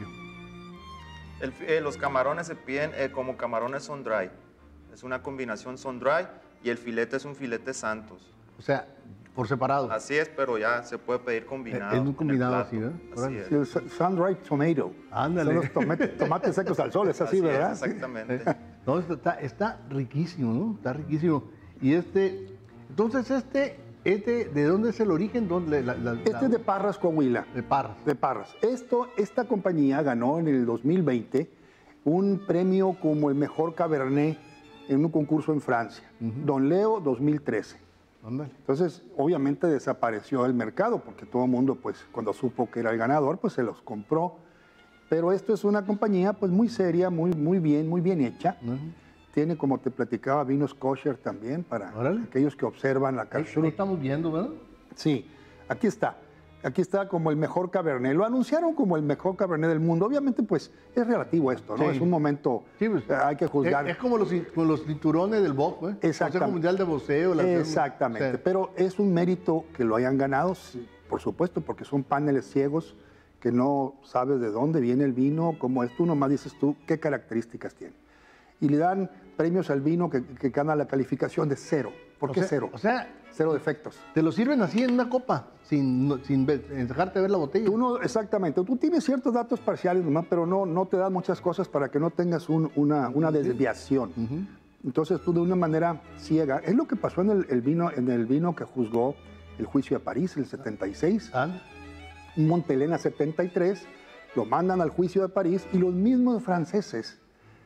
El, eh, los camarones se piden eh, como camarones sun dry. Es una combinación sun dry y el filete es un filete Santos. O sea, por separado. Así es, pero ya se puede pedir combinado. Es un combinado así, ¿no? Así es. El sun-dried tomato. Ándale. Son los tomates, tomates secos al sol, es así, así ¿verdad? Es, exactamente. No, está, está riquísimo, ¿no? Está riquísimo. Y este, entonces este, este, ¿de dónde es el origen? ¿Dónde, la, la, este la... es de Parras, Coahuila. De Parras. De Parras. Esto, esta compañía ganó en el dos mil veinte un premio como el mejor Cabernet en un concurso en Francia. Uh-huh. Don Leo dos mil trece. Ándale. Entonces, obviamente desapareció el mercado porque todo el mundo, pues, cuando supo que era el ganador, pues se los compró. Pero esto es una compañía, pues, muy seria, muy, muy bien, muy bien hecha. Uh-huh. Tiene, como te platicaba, vinos kosher también para Órale. aquellos que observan la cápsula. Lo estamos viendo, ¿verdad? Sí, aquí está. Aquí está como el mejor Cabernet. Lo anunciaron como el mejor Cabernet del mundo. Obviamente, pues, es relativo esto, ¿no? Sí. Es un momento, sí, pues, hay que juzgar. Es, es como los, como los cinturones del box, ¿eh? El Consejo Mundial de Boxeo. La Exactamente, sí. Pero es un mérito que lo hayan ganado, por supuesto, porque son paneles ciegos que no sabes de dónde viene el vino, cómo es. Tú nomás dices tú qué características tiene. Y le dan premios al vino que, que gana la calificación de cero. ¿Por qué sea, cero? O sea, cero defectos. Te lo sirven así en una copa, sin, sin ver, dejarte ver la botella. Tú no, exactamente. Tú tienes ciertos datos parciales nomás, pero no, no te dan muchas cosas para que no tengas un, una, una desviación. Uh-huh. Entonces tú de una manera ciega. Es lo que pasó en el, el, vino, en el vino que juzgó el juicio de París, el setenta y seis. Ah. Un Montelena setenta y tres. Lo mandan al juicio de París y los mismos franceses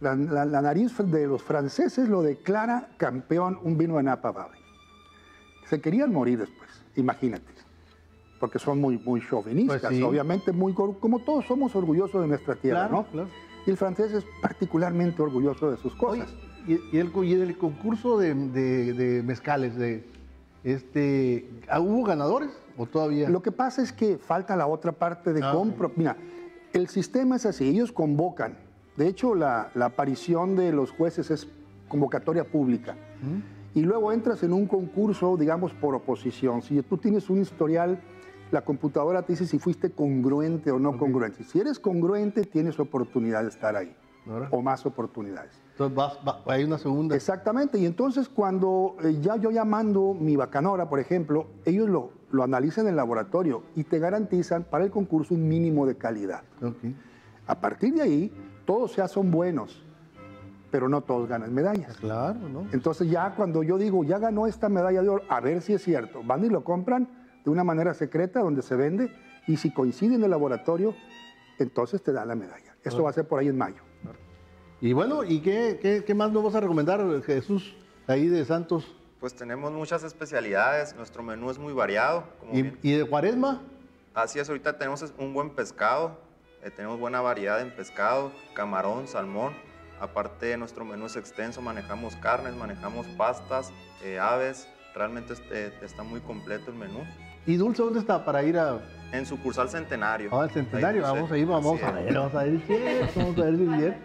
La, la, la nariz de los franceses lo declara campeón un vino de Napa Valley. Se querían morir después, imagínate, porque son muy, muy chauvinistas, Pues sí. obviamente, muy, como todos somos orgullosos de nuestra tierra, Claro, ¿no? claro. Y el francés es particularmente orgulloso de sus cosas. Y, y, el, y el concurso de, de, de mezcales, de, este, ¿hubo ganadores o todavía? Lo que pasa es que falta la otra parte de Ah, compra. Mira, el sistema es así, ellos convocan. De hecho, la, la aparición de los jueces es convocatoria pública. Y luego entras en un concurso, digamos, por oposición. Si tú tienes un historial, la computadora te dice si fuiste congruente o no okay. congruente. Si eres congruente, tienes oportunidad de estar ahí. ¿Ahora? O más oportunidades. Entonces vas, va, hay una segunda. Exactamente. Y entonces cuando eh, ya yo llamando mi bacanora, por ejemplo, ellos lo, lo analizan en el laboratorio y te garantizan para el concurso un mínimo de calidad. Okay. A partir de ahí, todos ya son buenos, pero no todos ganan medallas. Claro, ¿no? Entonces ya cuando yo digo, ya ganó esta medalla de oro, a ver si es cierto, van y lo compran de una manera secreta donde se vende y si coincide en el laboratorio, entonces te dan la medalla. Esto va a ser por ahí en mayo. Y bueno, ¿y qué, qué, qué más nos vas a recomendar, Jesús, ahí de Santos? Pues tenemos muchas especialidades, nuestro menú es muy variado. Como ¿Y, bien. ¿Y de Cuaresma? Así es, ahorita tenemos un buen pescado, eh, tenemos buena variedad en pescado, camarón, salmón. Aparte, nuestro menú es extenso, manejamos carnes, manejamos pastas, eh, aves, realmente este, está muy completo el menú. ¿Y Dulce dónde está para ir a...? En sucursal Centenario. Ah, el Centenario, vamos a ir, vamos a ver, vamos a ver si es, vamos a ver si bien.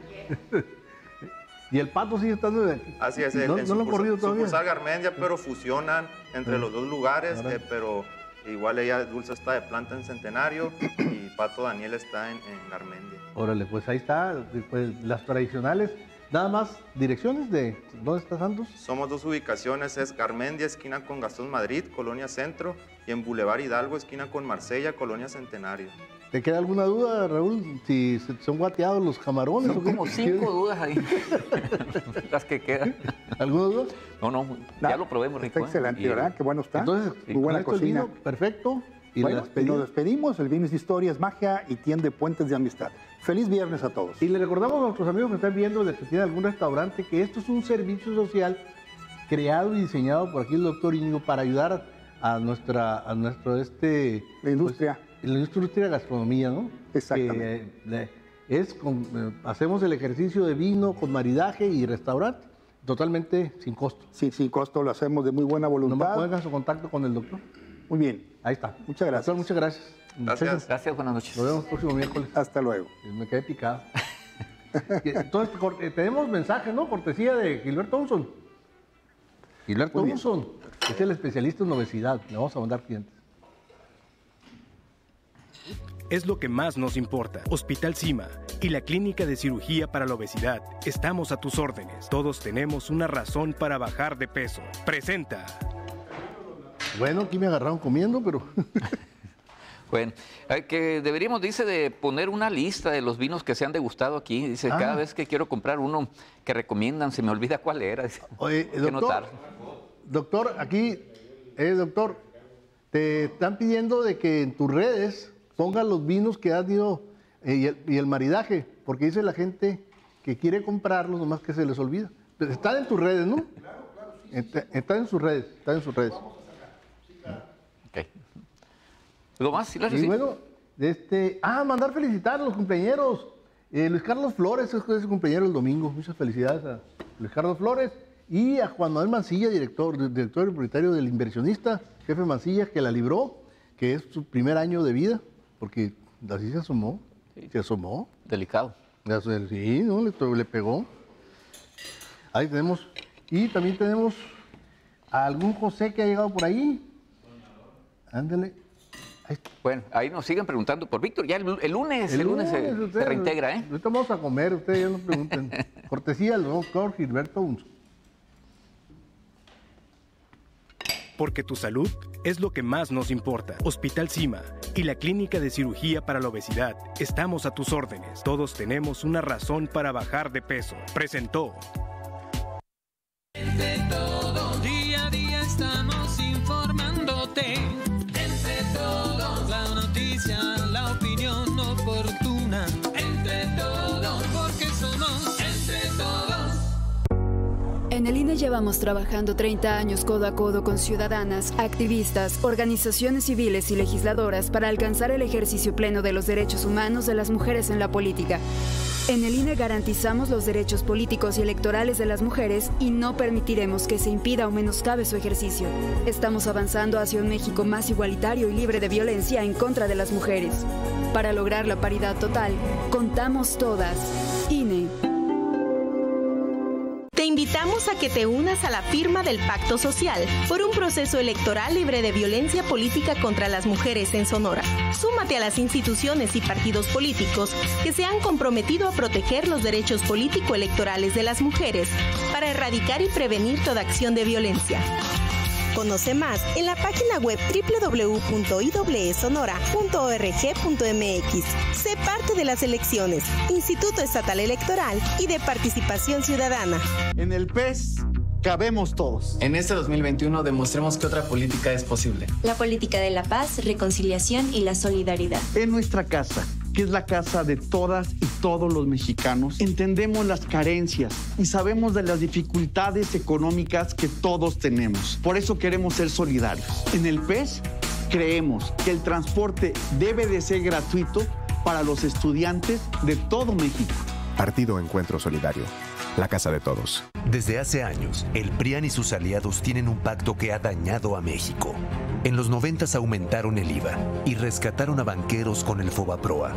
¿Y el pato sigue estando de aquí? Así es, ¿No, en ¿no lo han corrido todavía? Sucursal Garmendia, pero fusionan entre sí. los dos lugares, eh, pero igual ella, Dulce está de planta en Centenario y Pato Daniel está en, en Garmendia. Órale, pues ahí está, pues, las tradicionales. Nada más, direcciones de ¿dónde está Santos? Somos dos ubicaciones, es Garmendia, esquina con Gastón Madrid, Colonia Centro, y en Boulevard Hidalgo, esquina con Marsella, Colonia Centenario. ¿Te queda alguna duda, Raúl? Si son guateados los camarones. Son como cinco dudas ahí, las que quedan. ¿Alguna duda? No, no, ya lo probé muy rico. Está excelente, ¿eh? ¿verdad? Qué bueno está. Entonces, muy buena cocina. Vino, perfecto. Y bueno, nos despedimos. El vino es historia, es magia y tiende puentes de amistad. Feliz viernes a todos. Y le recordamos a nuestros amigos que están viendo de que tiene algún restaurante que esto es un servicio social creado y diseñado por aquí el doctor Íñigo para ayudar a nuestra, a nuestro este... La industria. Pues, la industria de gastronomía, ¿no? Exactamente. Que, es con, eh, hacemos el ejercicio de vino con maridaje y restaurante totalmente sin costo. Sí, sin costo, lo hacemos de muy buena voluntad. Nomás pongan su contacto con el doctor. Muy bien. Ahí está. Muchas gracias. Doctor, muchas gracias. Gracias. Muchas gracias, buenas noches. Nos vemos el próximo miércoles. Hasta luego. Me quedé picado. Entonces, tenemos mensaje, ¿no? Cortesía de Gilberto Thompson. Gilberto Thompson es el especialista en obesidad. Le vamos a mandar clientes. Es lo que más nos importa. Hospital Cima y la Clínica de Cirugía para la Obesidad. Estamos a tus órdenes. Todos tenemos una razón para bajar de peso. Presenta. Bueno, aquí me agarraron comiendo, pero... Bueno, que deberíamos, dice, de poner una lista de los vinos que se han degustado aquí. Dice, ah. cada vez que quiero comprar uno que recomiendan, se me olvida cuál era. Dice, Oye, doctor, notar. doctor, aquí, eh, doctor, te están pidiendo de que en tus redes pongas los vinos que has ido eh, y, el, y el maridaje, porque dice la gente que quiere comprarlos, nomás que se les olvida. Pero están en tus redes, ¿no? Claro, claro. Sí, sí. Están en sus redes, están en sus redes. Ok. ¿Lo más? Sí, y sí. bueno, este, ah, mandar felicitar a los cumpleañeros. Eh, Luis Carlos Flores es, es cumpleañero el domingo. Muchas felicidades a Luis Carlos Flores y a Juan Manuel Mancilla, director, director y propietario del Inversionista, jefe Mancilla, que la libró, que es su primer año de vida, porque así se asomó. Sí. Se asomó. Delicado. Sí, ¿no? Le, le pegó. Ahí tenemos. Y también tenemos a algún José que ha llegado por ahí. Ándale. Ahí bueno, ahí nos siguen preguntando por Víctor. Ya el, el lunes, el, el lunes, lunes se, usted, se reintegra, ¿eh? Ahorita vamos a comer, ustedes ya nos pregunten. Cortesía del doctor Gilberto Thompson. Porque tu salud es lo que más nos importa. Hospital Cima y la Clínica de Cirugía para la Obesidad. Estamos a tus órdenes. Todos tenemos una razón para bajar de peso. Presentó. Entre todos, día a día estamos informándote. Entre todos, la noticia, la opinión oportuna. Entre todos, porque somos entre todos. En el I N E llevamos trabajando treinta años codo a codo con ciudadanas, activistas, organizaciones civiles y legisladoras para alcanzar el ejercicio pleno de los derechos humanos de las mujeres en la política. En el I N E garantizamos los derechos políticos y electorales de las mujeres y no permitiremos que se impida o menoscabe su ejercicio. Estamos avanzando hacia un México más igualitario y libre de violencia en contra de las mujeres. Para lograr la paridad total, contamos todas. I N E. Te invitamos a que te unas a la firma del Pacto Social por un proceso electoral libre de violencia política contra las mujeres en Sonora. Súmate a las instituciones y partidos políticos que se han comprometido a proteger los derechos político-electorales de las mujeres para erradicar y prevenir toda acción de violencia. Conoce más en la página web doble u doble u doble u punto i w sonora punto org punto m x. Sé parte de las elecciones, Instituto Estatal Electoral y de Participación Ciudadana. En el P E S cabemos todos. En este dos mil veintiuno demostremos que otra política es posible. La política de la paz, reconciliación y la solidaridad. En nuestra casa, que es la casa de todas y todos los mexicanos, entendemos las carencias y sabemos de las dificultades económicas que todos tenemos. Por eso queremos ser solidarios. En el P E S creemos que el transporte debe de ser gratuito para los estudiantes de todo México. Partido Encuentro Solidario. La casa de todos. Desde hace años, el P R I A N y sus aliados tienen un pacto que ha dañado a México. En los noventas aumentaron el I V A y rescataron a banqueros con el Fobaproa.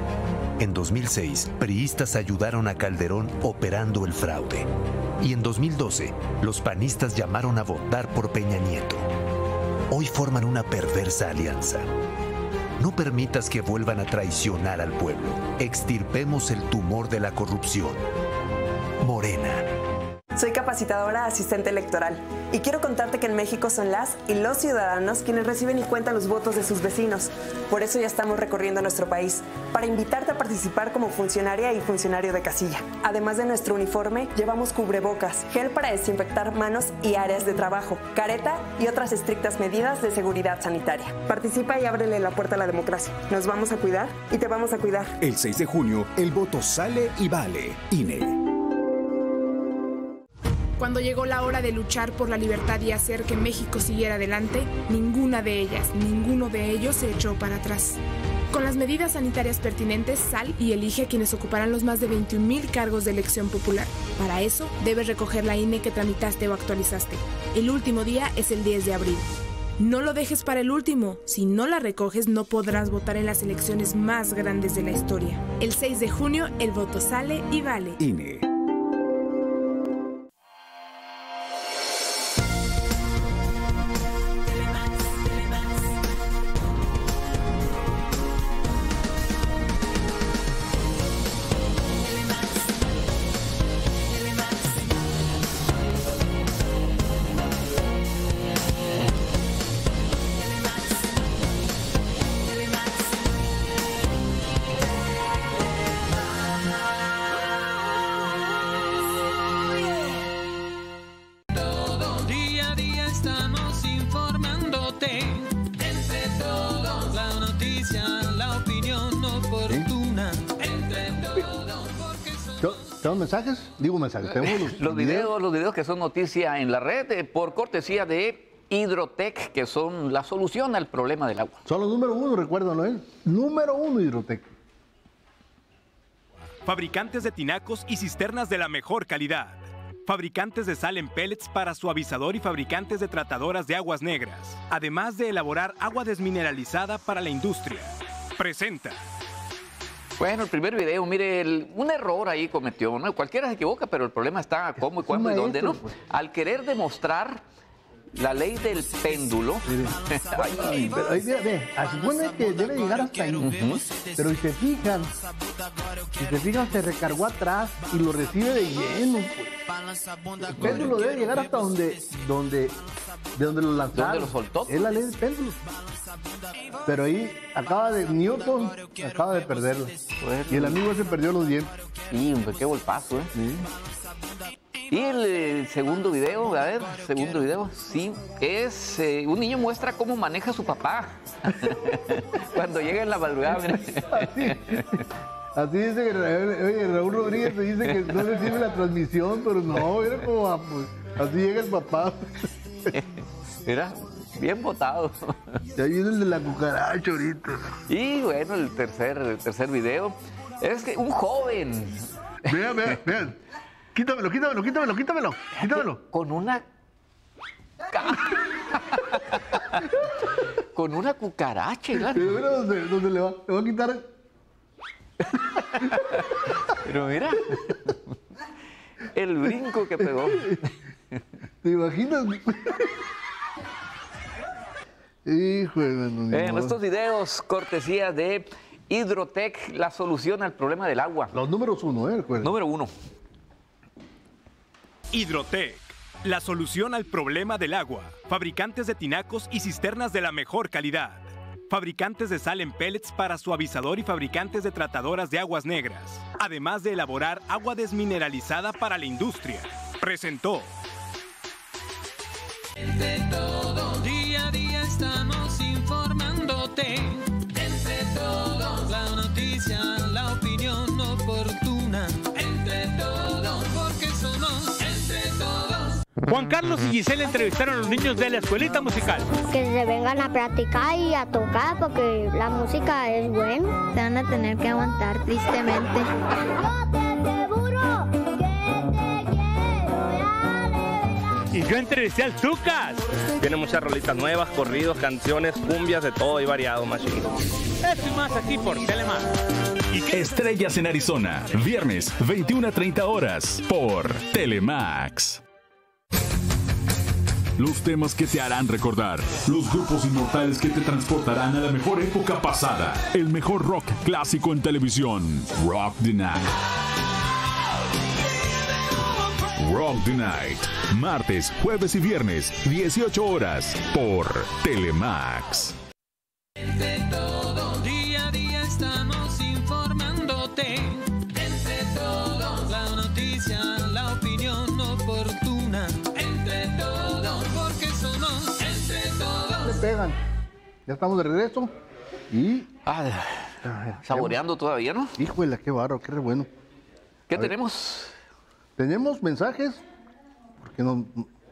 En dos mil seis, priistas ayudaron a Calderón operando el fraude. Y en dos mil doce, los panistas llamaron a votar por Peña Nieto. Hoy forman una perversa alianza. No permitas que vuelvan a traicionar al pueblo. Extirpemos el tumor de la corrupción. Morena. Soy capacitadora asistente electoral y quiero contarte que en México son las y los ciudadanos quienes reciben y cuentan los votos de sus vecinos. Por eso ya estamos recorriendo nuestro país, para invitarte a participar como funcionaria y funcionario de casilla. Además de nuestro uniforme, llevamos cubrebocas, gel para desinfectar manos y áreas de trabajo, careta y otras estrictas medidas de seguridad sanitaria. Participa y ábrele la puerta a la democracia. Nos vamos a cuidar y te vamos a cuidar. El seis de junio, el voto sale y vale. I N E. Cuando llegó la hora de luchar por la libertad y hacer que México siguiera adelante, ninguna de ellas, ninguno de ellos se echó para atrás. Con las medidas sanitarias pertinentes, sal y elige a quienes ocuparán los más de veintiún mil cargos de elección popular. Para eso, debes recoger la I N E que tramitaste o actualizaste. El último día es el diez de abril. No lo dejes para el último. Si no la recoges, no podrás votar en las elecciones más grandes de la historia. El seis de junio, el voto sale y vale. I N E. ¿Tenemos mensajes? Digo mensajes. ¿Tenemos los, los videos, los videos que son noticia en la red eh, por cortesía de Hidrotec, que son la solución al problema del agua. Son los número uno, recuérdalo, ¿eh? Número uno Hidrotec. Fabricantes de tinacos y cisternas de la mejor calidad. Fabricantes de sal en pellets para suavizador y fabricantes de tratadoras de aguas negras. Además de elaborar agua desmineralizada para la industria. Presenta. Bueno, el primer video, mire, el, un error ahí cometió, ¿no? Cualquiera se equivoca, pero el problema está cómo y cuándo y dónde, ¿no? Al querer demostrar la ley del péndulo. Ay, pero, ay, ve, ve, supone que debe llegar hasta ahí. Uh-huh. Pero si se fijan, si se fijan, se recargó atrás y lo recibe de lleno. El péndulo debe llegar hasta donde, donde, de donde lo lanzaron. ¿Dónde lo soltó? Es la ley del péndulo. Pero ahí acaba de, Newton acaba de perderlo. Pues, y el amigo ese perdió los dientes. Sí, hombre, qué golpazo, ¿eh? Sí. Y el eh, segundo video, a ver, segundo video, sí, es eh, un niño muestra cómo maneja a su papá cuando llega en la madrugada. Así dice que Raúl, oye, Raúl Rodríguez te dice que no le sirve la transmisión, pero no, era como, ah, pues, así llega el papá. Mira, bien botado. Ya viene el de la cucaracha ahorita. Y bueno, el tercer, el tercer video es que un joven. Vean, vean, vean. Quítamelo, quítamelo, quítamelo, quítamelo, quítamelo. Con una... Con una cucaracha, claro. ¿Dónde, dónde le va? Le va a quitar... Pero mira, el brinco que pegó. ¿Te imaginas? Hijo de... En estos videos, cortesía de Hidrotec, la solución al problema del agua. Los números uno, ¿eh? Recuerden. Número uno. Hidrotec, la solución al problema del agua. Fabricantes de tinacos y cisternas de la mejor calidad. Fabricantes de sal en pellets para suavizador y fabricantes de tratadoras de aguas negras. Además de elaborar agua desmineralizada para la industria. Presentó. Entre todos, día a día estamos informándote. Entre todos, la noticia, la opinión oportuna. Entre todos, porque somos entre todos. Juan Carlos y Giselle entrevistaron a los niños de la escuelita musical. Que se vengan a practicar y a tocar porque la música es buena. Se van a tener que aguantar tristemente. Y yo entrevisté al Tucas. Tiene muchas rolitas nuevas, corridos, canciones, cumbias, de todo y variado, machín. Eso y más aquí por Telemax. Estrellas en Arizona, viernes veintiuna a treinta horas por Telemax. Los temas que te harán recordar, los grupos inmortales que te transportarán a la mejor época pasada, el mejor rock clásico en televisión, Rock the Night. Rock the Night, martes, jueves y viernes, dieciocho horas, por Telemax. Entre todos, día a día estamos informándote. Entre todos, la noticia, la opinión oportuna. Entre todos, porque somos entre todos. Le pegan. Ya estamos de regreso y... Ah, saboreando todavía, ¿no? Híjole, qué barro, qué re bueno. ¿Qué A tenemos? Ver, tenemos mensajes, porque no...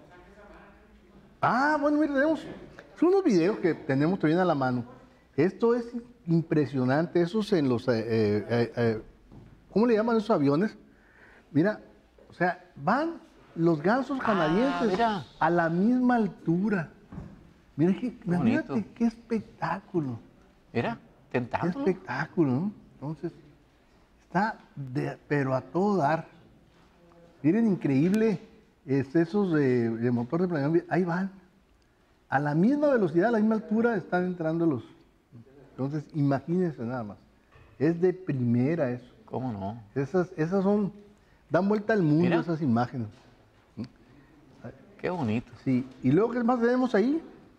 Ah, bueno, mira, tenemos... Son unos videos que tenemos también a la mano. Esto es impresionante, esos en los... Eh, eh, eh, ¿Cómo le llaman esos aviones? Mira, o sea, van los gansos canadienses ah, a la misma altura. Mira, que, imagínate bonito. Qué espectáculo. Mira, tentáculo. Qué espectáculo, ¿no? Entonces, está, de, pero a todo dar. Miren, increíble, es esos de, de motor de planeación. Ahí van. A la misma velocidad, a la misma altura están entrando los... Entonces, imagínense nada más. Es de primera eso. ¿Cómo no? Esas, esas son... Dan vuelta al mundo. Mira. Esas imágenes. Qué bonito. Sí. ¿Y luego qué más tenemos ahí?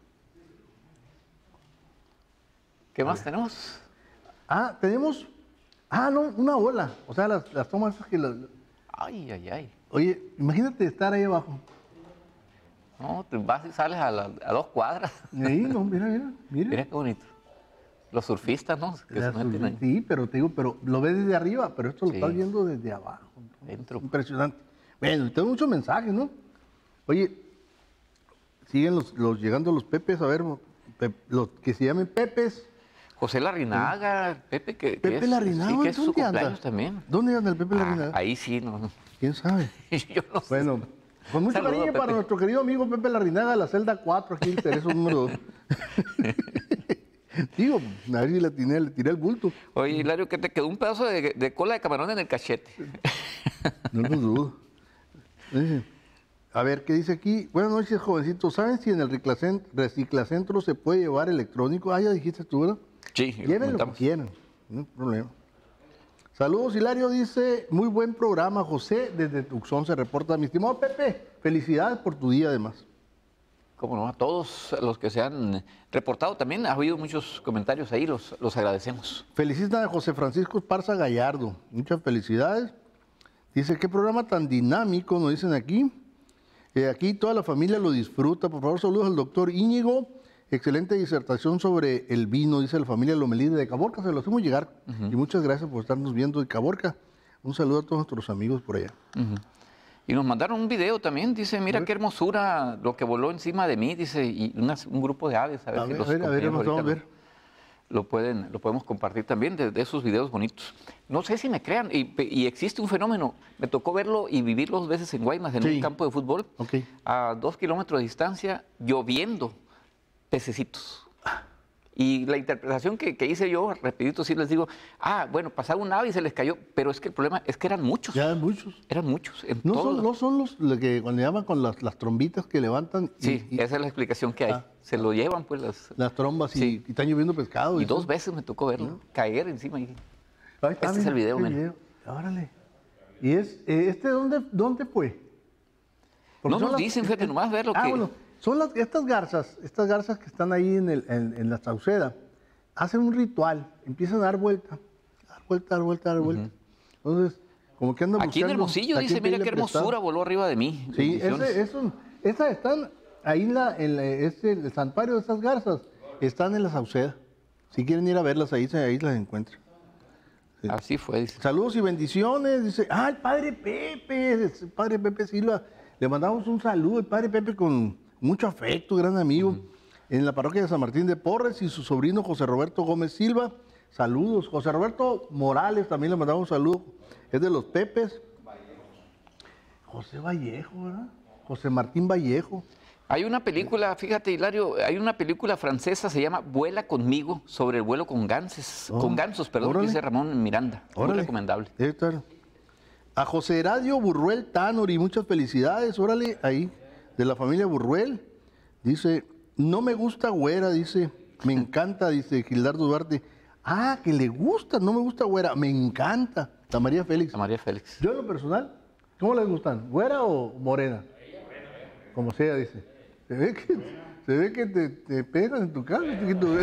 ¿Qué más tenemos? Ah, tenemos... Ah, no, una ola. O sea, las, las tomas esas que... Las... Ay, ay, ay. Oye, imagínate estar ahí abajo. No, te vas y sales a, la, a dos cuadras. Ahí, no, mira, mira, mira. Mira qué bonito. Los surfistas, ¿no? Que se meten ahí. Sí, pero te digo, pero lo ves desde arriba, pero esto lo Sí. estás viendo desde abajo. Dentro. Impresionante. Bueno, y tengo muchos mensajes, ¿no? Oye, siguen los, los llegando los Pepes, a ver, pe, los que se llamen Pepes. José Larrinaga, sí. Pepe que, que Pepe es, Larrinaga, sí, que es su ¿dónde anda? cumpleaños también. ¿Dónde anda el Pepe Ah, Larrinaga? ahí sí, no. ¿Quién sabe? Yo no sé. Bueno, con mucho Saludo, cariño para Pepe. nuestro querido amigo Pepe Larrinaga de la celda cuatro, aquí el Tereso número dos. Digo, a ver si le tiré, le tiré el bulto. Oye, Hilario, que te quedó un pedazo de, de cola de camarón en el cachete. No lo dudo. Eh, A ver, ¿qué dice aquí? Buenas noches, jovencito. ¿Saben si en el reclacen- reciclacentro se puede llevar electrónico? Ah, ya dijiste tú, ¿verdad? Sí, Lleven lo que quieran, no hay problema. Saludos, Hilario, dice, muy buen programa, José, desde Tucson se reporta. Mi estimado Pepe, felicidades por tu día, además. Como no, a todos los que se han reportado también, ha habido muchos comentarios ahí, los, los agradecemos. Felicitan a José Francisco Esparza Gallardo, muchas felicidades. Dice, qué programa tan dinámico, nos dicen aquí. Eh, aquí toda la familia lo disfruta. Por favor, saludos al doctor Íñigo, excelente disertación sobre el vino, dice la familia Lomelí de Caborca, se lo hacemos llegar. Ujú. Y muchas gracias por estarnos viendo de Caborca. Un saludo a todos nuestros amigos por allá. Ujú. Y nos mandaron un video también, dice, mira qué hermosura lo que voló encima de mí, dice, y unas- un grupo de aves, a ver A si ver, los a ver, a ver, compañeros vamos a ahorita ver. Lo, lo pueden, lo podemos compartir también de, de esos videos bonitos. No sé si me crean, y, pe- y existe un fenómeno, me tocó verlo y vivirlo dos veces en Guaymas, en Sí. un campo de fútbol, a dos kilómetros de distancia, lloviendo pececitos. Y la interpretación que, que hice yo, rapidito sí les digo, ah, bueno, pasaba un ave y se les cayó, pero es que el problema es que eran muchos. Ya, muchos. Eran muchos. En No todo son, lo- no son los lo que cuando llaman con las, las trombitas que levantan. y- Sí, y, esa es la explicación que hay. Ah. Se lo llevan, pues, las... las trombas y, Sí. y están lloviendo pescado. Y eso. dos veces me tocó verlo, caer encima. Y... Ahí está, Este es mira, el video, qué mira. video. Órale. ¿Y es, eh, este dónde, dónde fue? Porque No son nos las- dicen, fíjate, nomás ver lo Ah, que... bueno, son las, estas garzas, estas garzas que están ahí en, el, en, en la Sauceda, hacen un ritual, empiezan a dar vuelta, dar vuelta, dar vuelta, dar vuelta. Entonces, como que andan Aquí en buscando Hermosillo a dice, quién mira qué pedirle prestado. hermosura voló arriba de mí. Sí, Bendiciones. ese, eso, esas están ahí en la, en la- ese, el santuario de estas garzas, están en la Sauceda. Si quieren ir a verlas ahí, se- ahí las encuentran. Sí. Así fue, dice. Saludos y bendiciones, dice, ah, el padre Pepe, el padre Pepe Silva, le mandamos un saludo, el padre Pepe con mucho afecto, gran amigo, en la parroquia de San Martín de Porres, y su sobrino José Roberto Gómez Silva, saludos. José Roberto Morales también le mandamos un saludo, es de los Pepes. José Vallejo, ¿verdad? José Martín Vallejo. Hay una película, fíjate, Hilario, hay una película francesa, se llama Vuela conmigo, sobre el vuelo con ganses, Oh, con gansos, perdón, órale. dice Ramón Miranda. Muy Órale. recomendable. Debe estar. A José Heradio Burruel Tanori, muchas felicidades, órale, ahí, de la familia Burruel. Dice, no me gusta güera, dice, me encanta, dice Gildardo Duarte. Ah, que le gusta, no me gusta güera, me encanta. La María Félix. La María Félix. Yo en lo personal, ¿cómo les gustan? ¿Güera o morena? Como sea, dice. Se ve que, se ve que te, te pegas en tu casa, chiquito.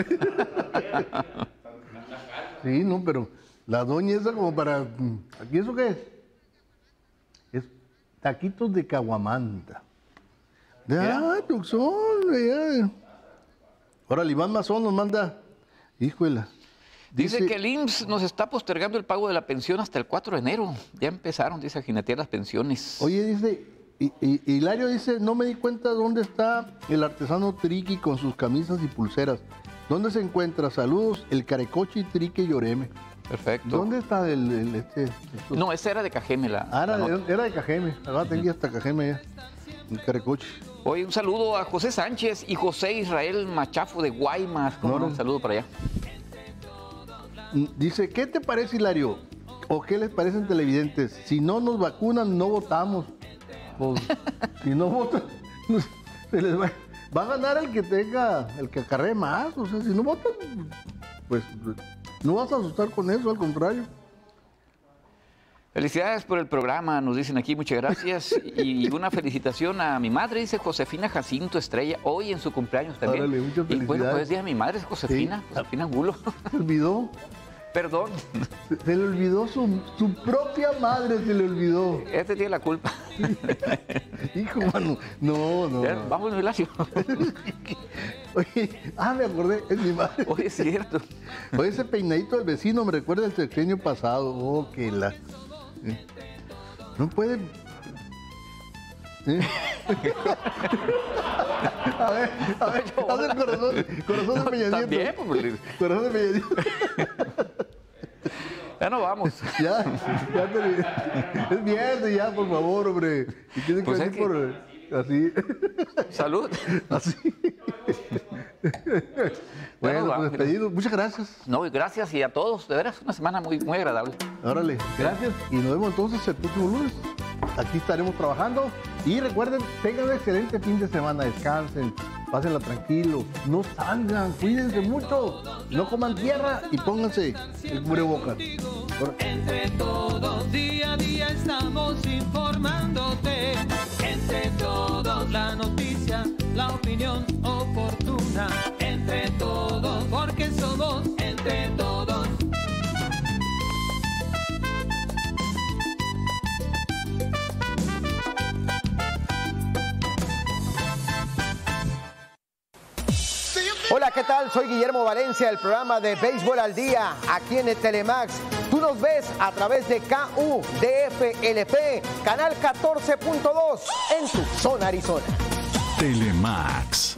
Sí, no, pero la doña esa como para... ¿Aquí eso qué es? Es taquitos de caguamanta. Ah, Tuxón, ya. Ahora, el Iván Mazón nos manda... Híjole. Dice, que el I M S S nos está postergando el pago de la pensión hasta el cuatro de enero. Ya empezaron, dice, a jinetear las pensiones. Oye, dice, y, y- Hilario dice, no me di cuenta dónde está el artesano Triqui con sus camisas y pulseras. ¿Dónde se encuentra? Saludos, el Carecochi Triqui Lloreme. Perfecto. ¿Dónde está el, el- este? esto? No, esa era de Cajeme. La, Ah, era, la de, nota. era de Cajeme. Ahora tenía hasta Cajeme ya. El Carecochi. Oye, un saludo a José Sánchez y José Israel Machafo de Guaymas. ¿Cómo no? Un saludo para allá. Mm, Dice, ¿qué te parece, Hilario? ¿O qué les parecen televidentes? Si no nos vacunan, no votamos. Pues, si no votan, nos- se les va, va a ganar el que tenga, el que acarree más. O sea, si no votan, pues no vas a asustar con eso, al contrario. Felicidades por el programa, nos dicen aquí, muchas gracias. Y una felicitación a mi madre, dice Josefina Jacinto Estrella, hoy en su cumpleaños también. Órale, muchas y bueno, felicidades. pues día de mi madre es Josefina, Josefina Angulo. Se olvidó, Perdón, se, se le olvidó su, su propia madre, se le olvidó. este tiene la culpa. Hijo, mano, no, no. Ya, no. Vamos, Hilario. Oye, ah, me acordé, es mi madre. Oye, es cierto. Oye, ese peinadito del vecino me recuerda el sexenio pasado. Oh, que la... eh. No puede... ¿Eh? A ver, a ver, haz el corazón, corazón de Peña Nieto. También, pues, Corazón de Peña Nieto. ya no vamos. Ya, ya te... Es viernes ya, por favor, hombre. Y tiene que Pues es venir que- por... Así. Salud. Así. Bueno, va, pues despedido. Muchas gracias. No, y gracias y a todos, de veras, una semana muy, muy agradable. Órale, gracias. Y nos vemos entonces el próximo lunes. Aquí estaremos trabajando. Y recuerden, tengan un excelente fin de semana. Descansen, pásenla tranquilo. No salgan, cuídense mucho. No coman tierra y pónganse el cubrebocas. Entre todos, día a día estamos informándote. Entre todos, la noticia, la opinión oportuna. Entre todos, porque somos entre todos. See you Hola, ¿qué tal? Soy Guillermo Valencia, del programa de Béisbol al Día, aquí en el Telemax. Tú nos ves a través de K U D F L P, canal catorce punto dos, en Tucson, Arizona. Telemax.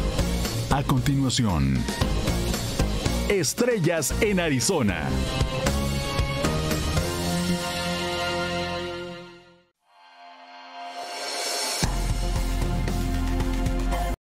A continuación, Estrellas en Arizona.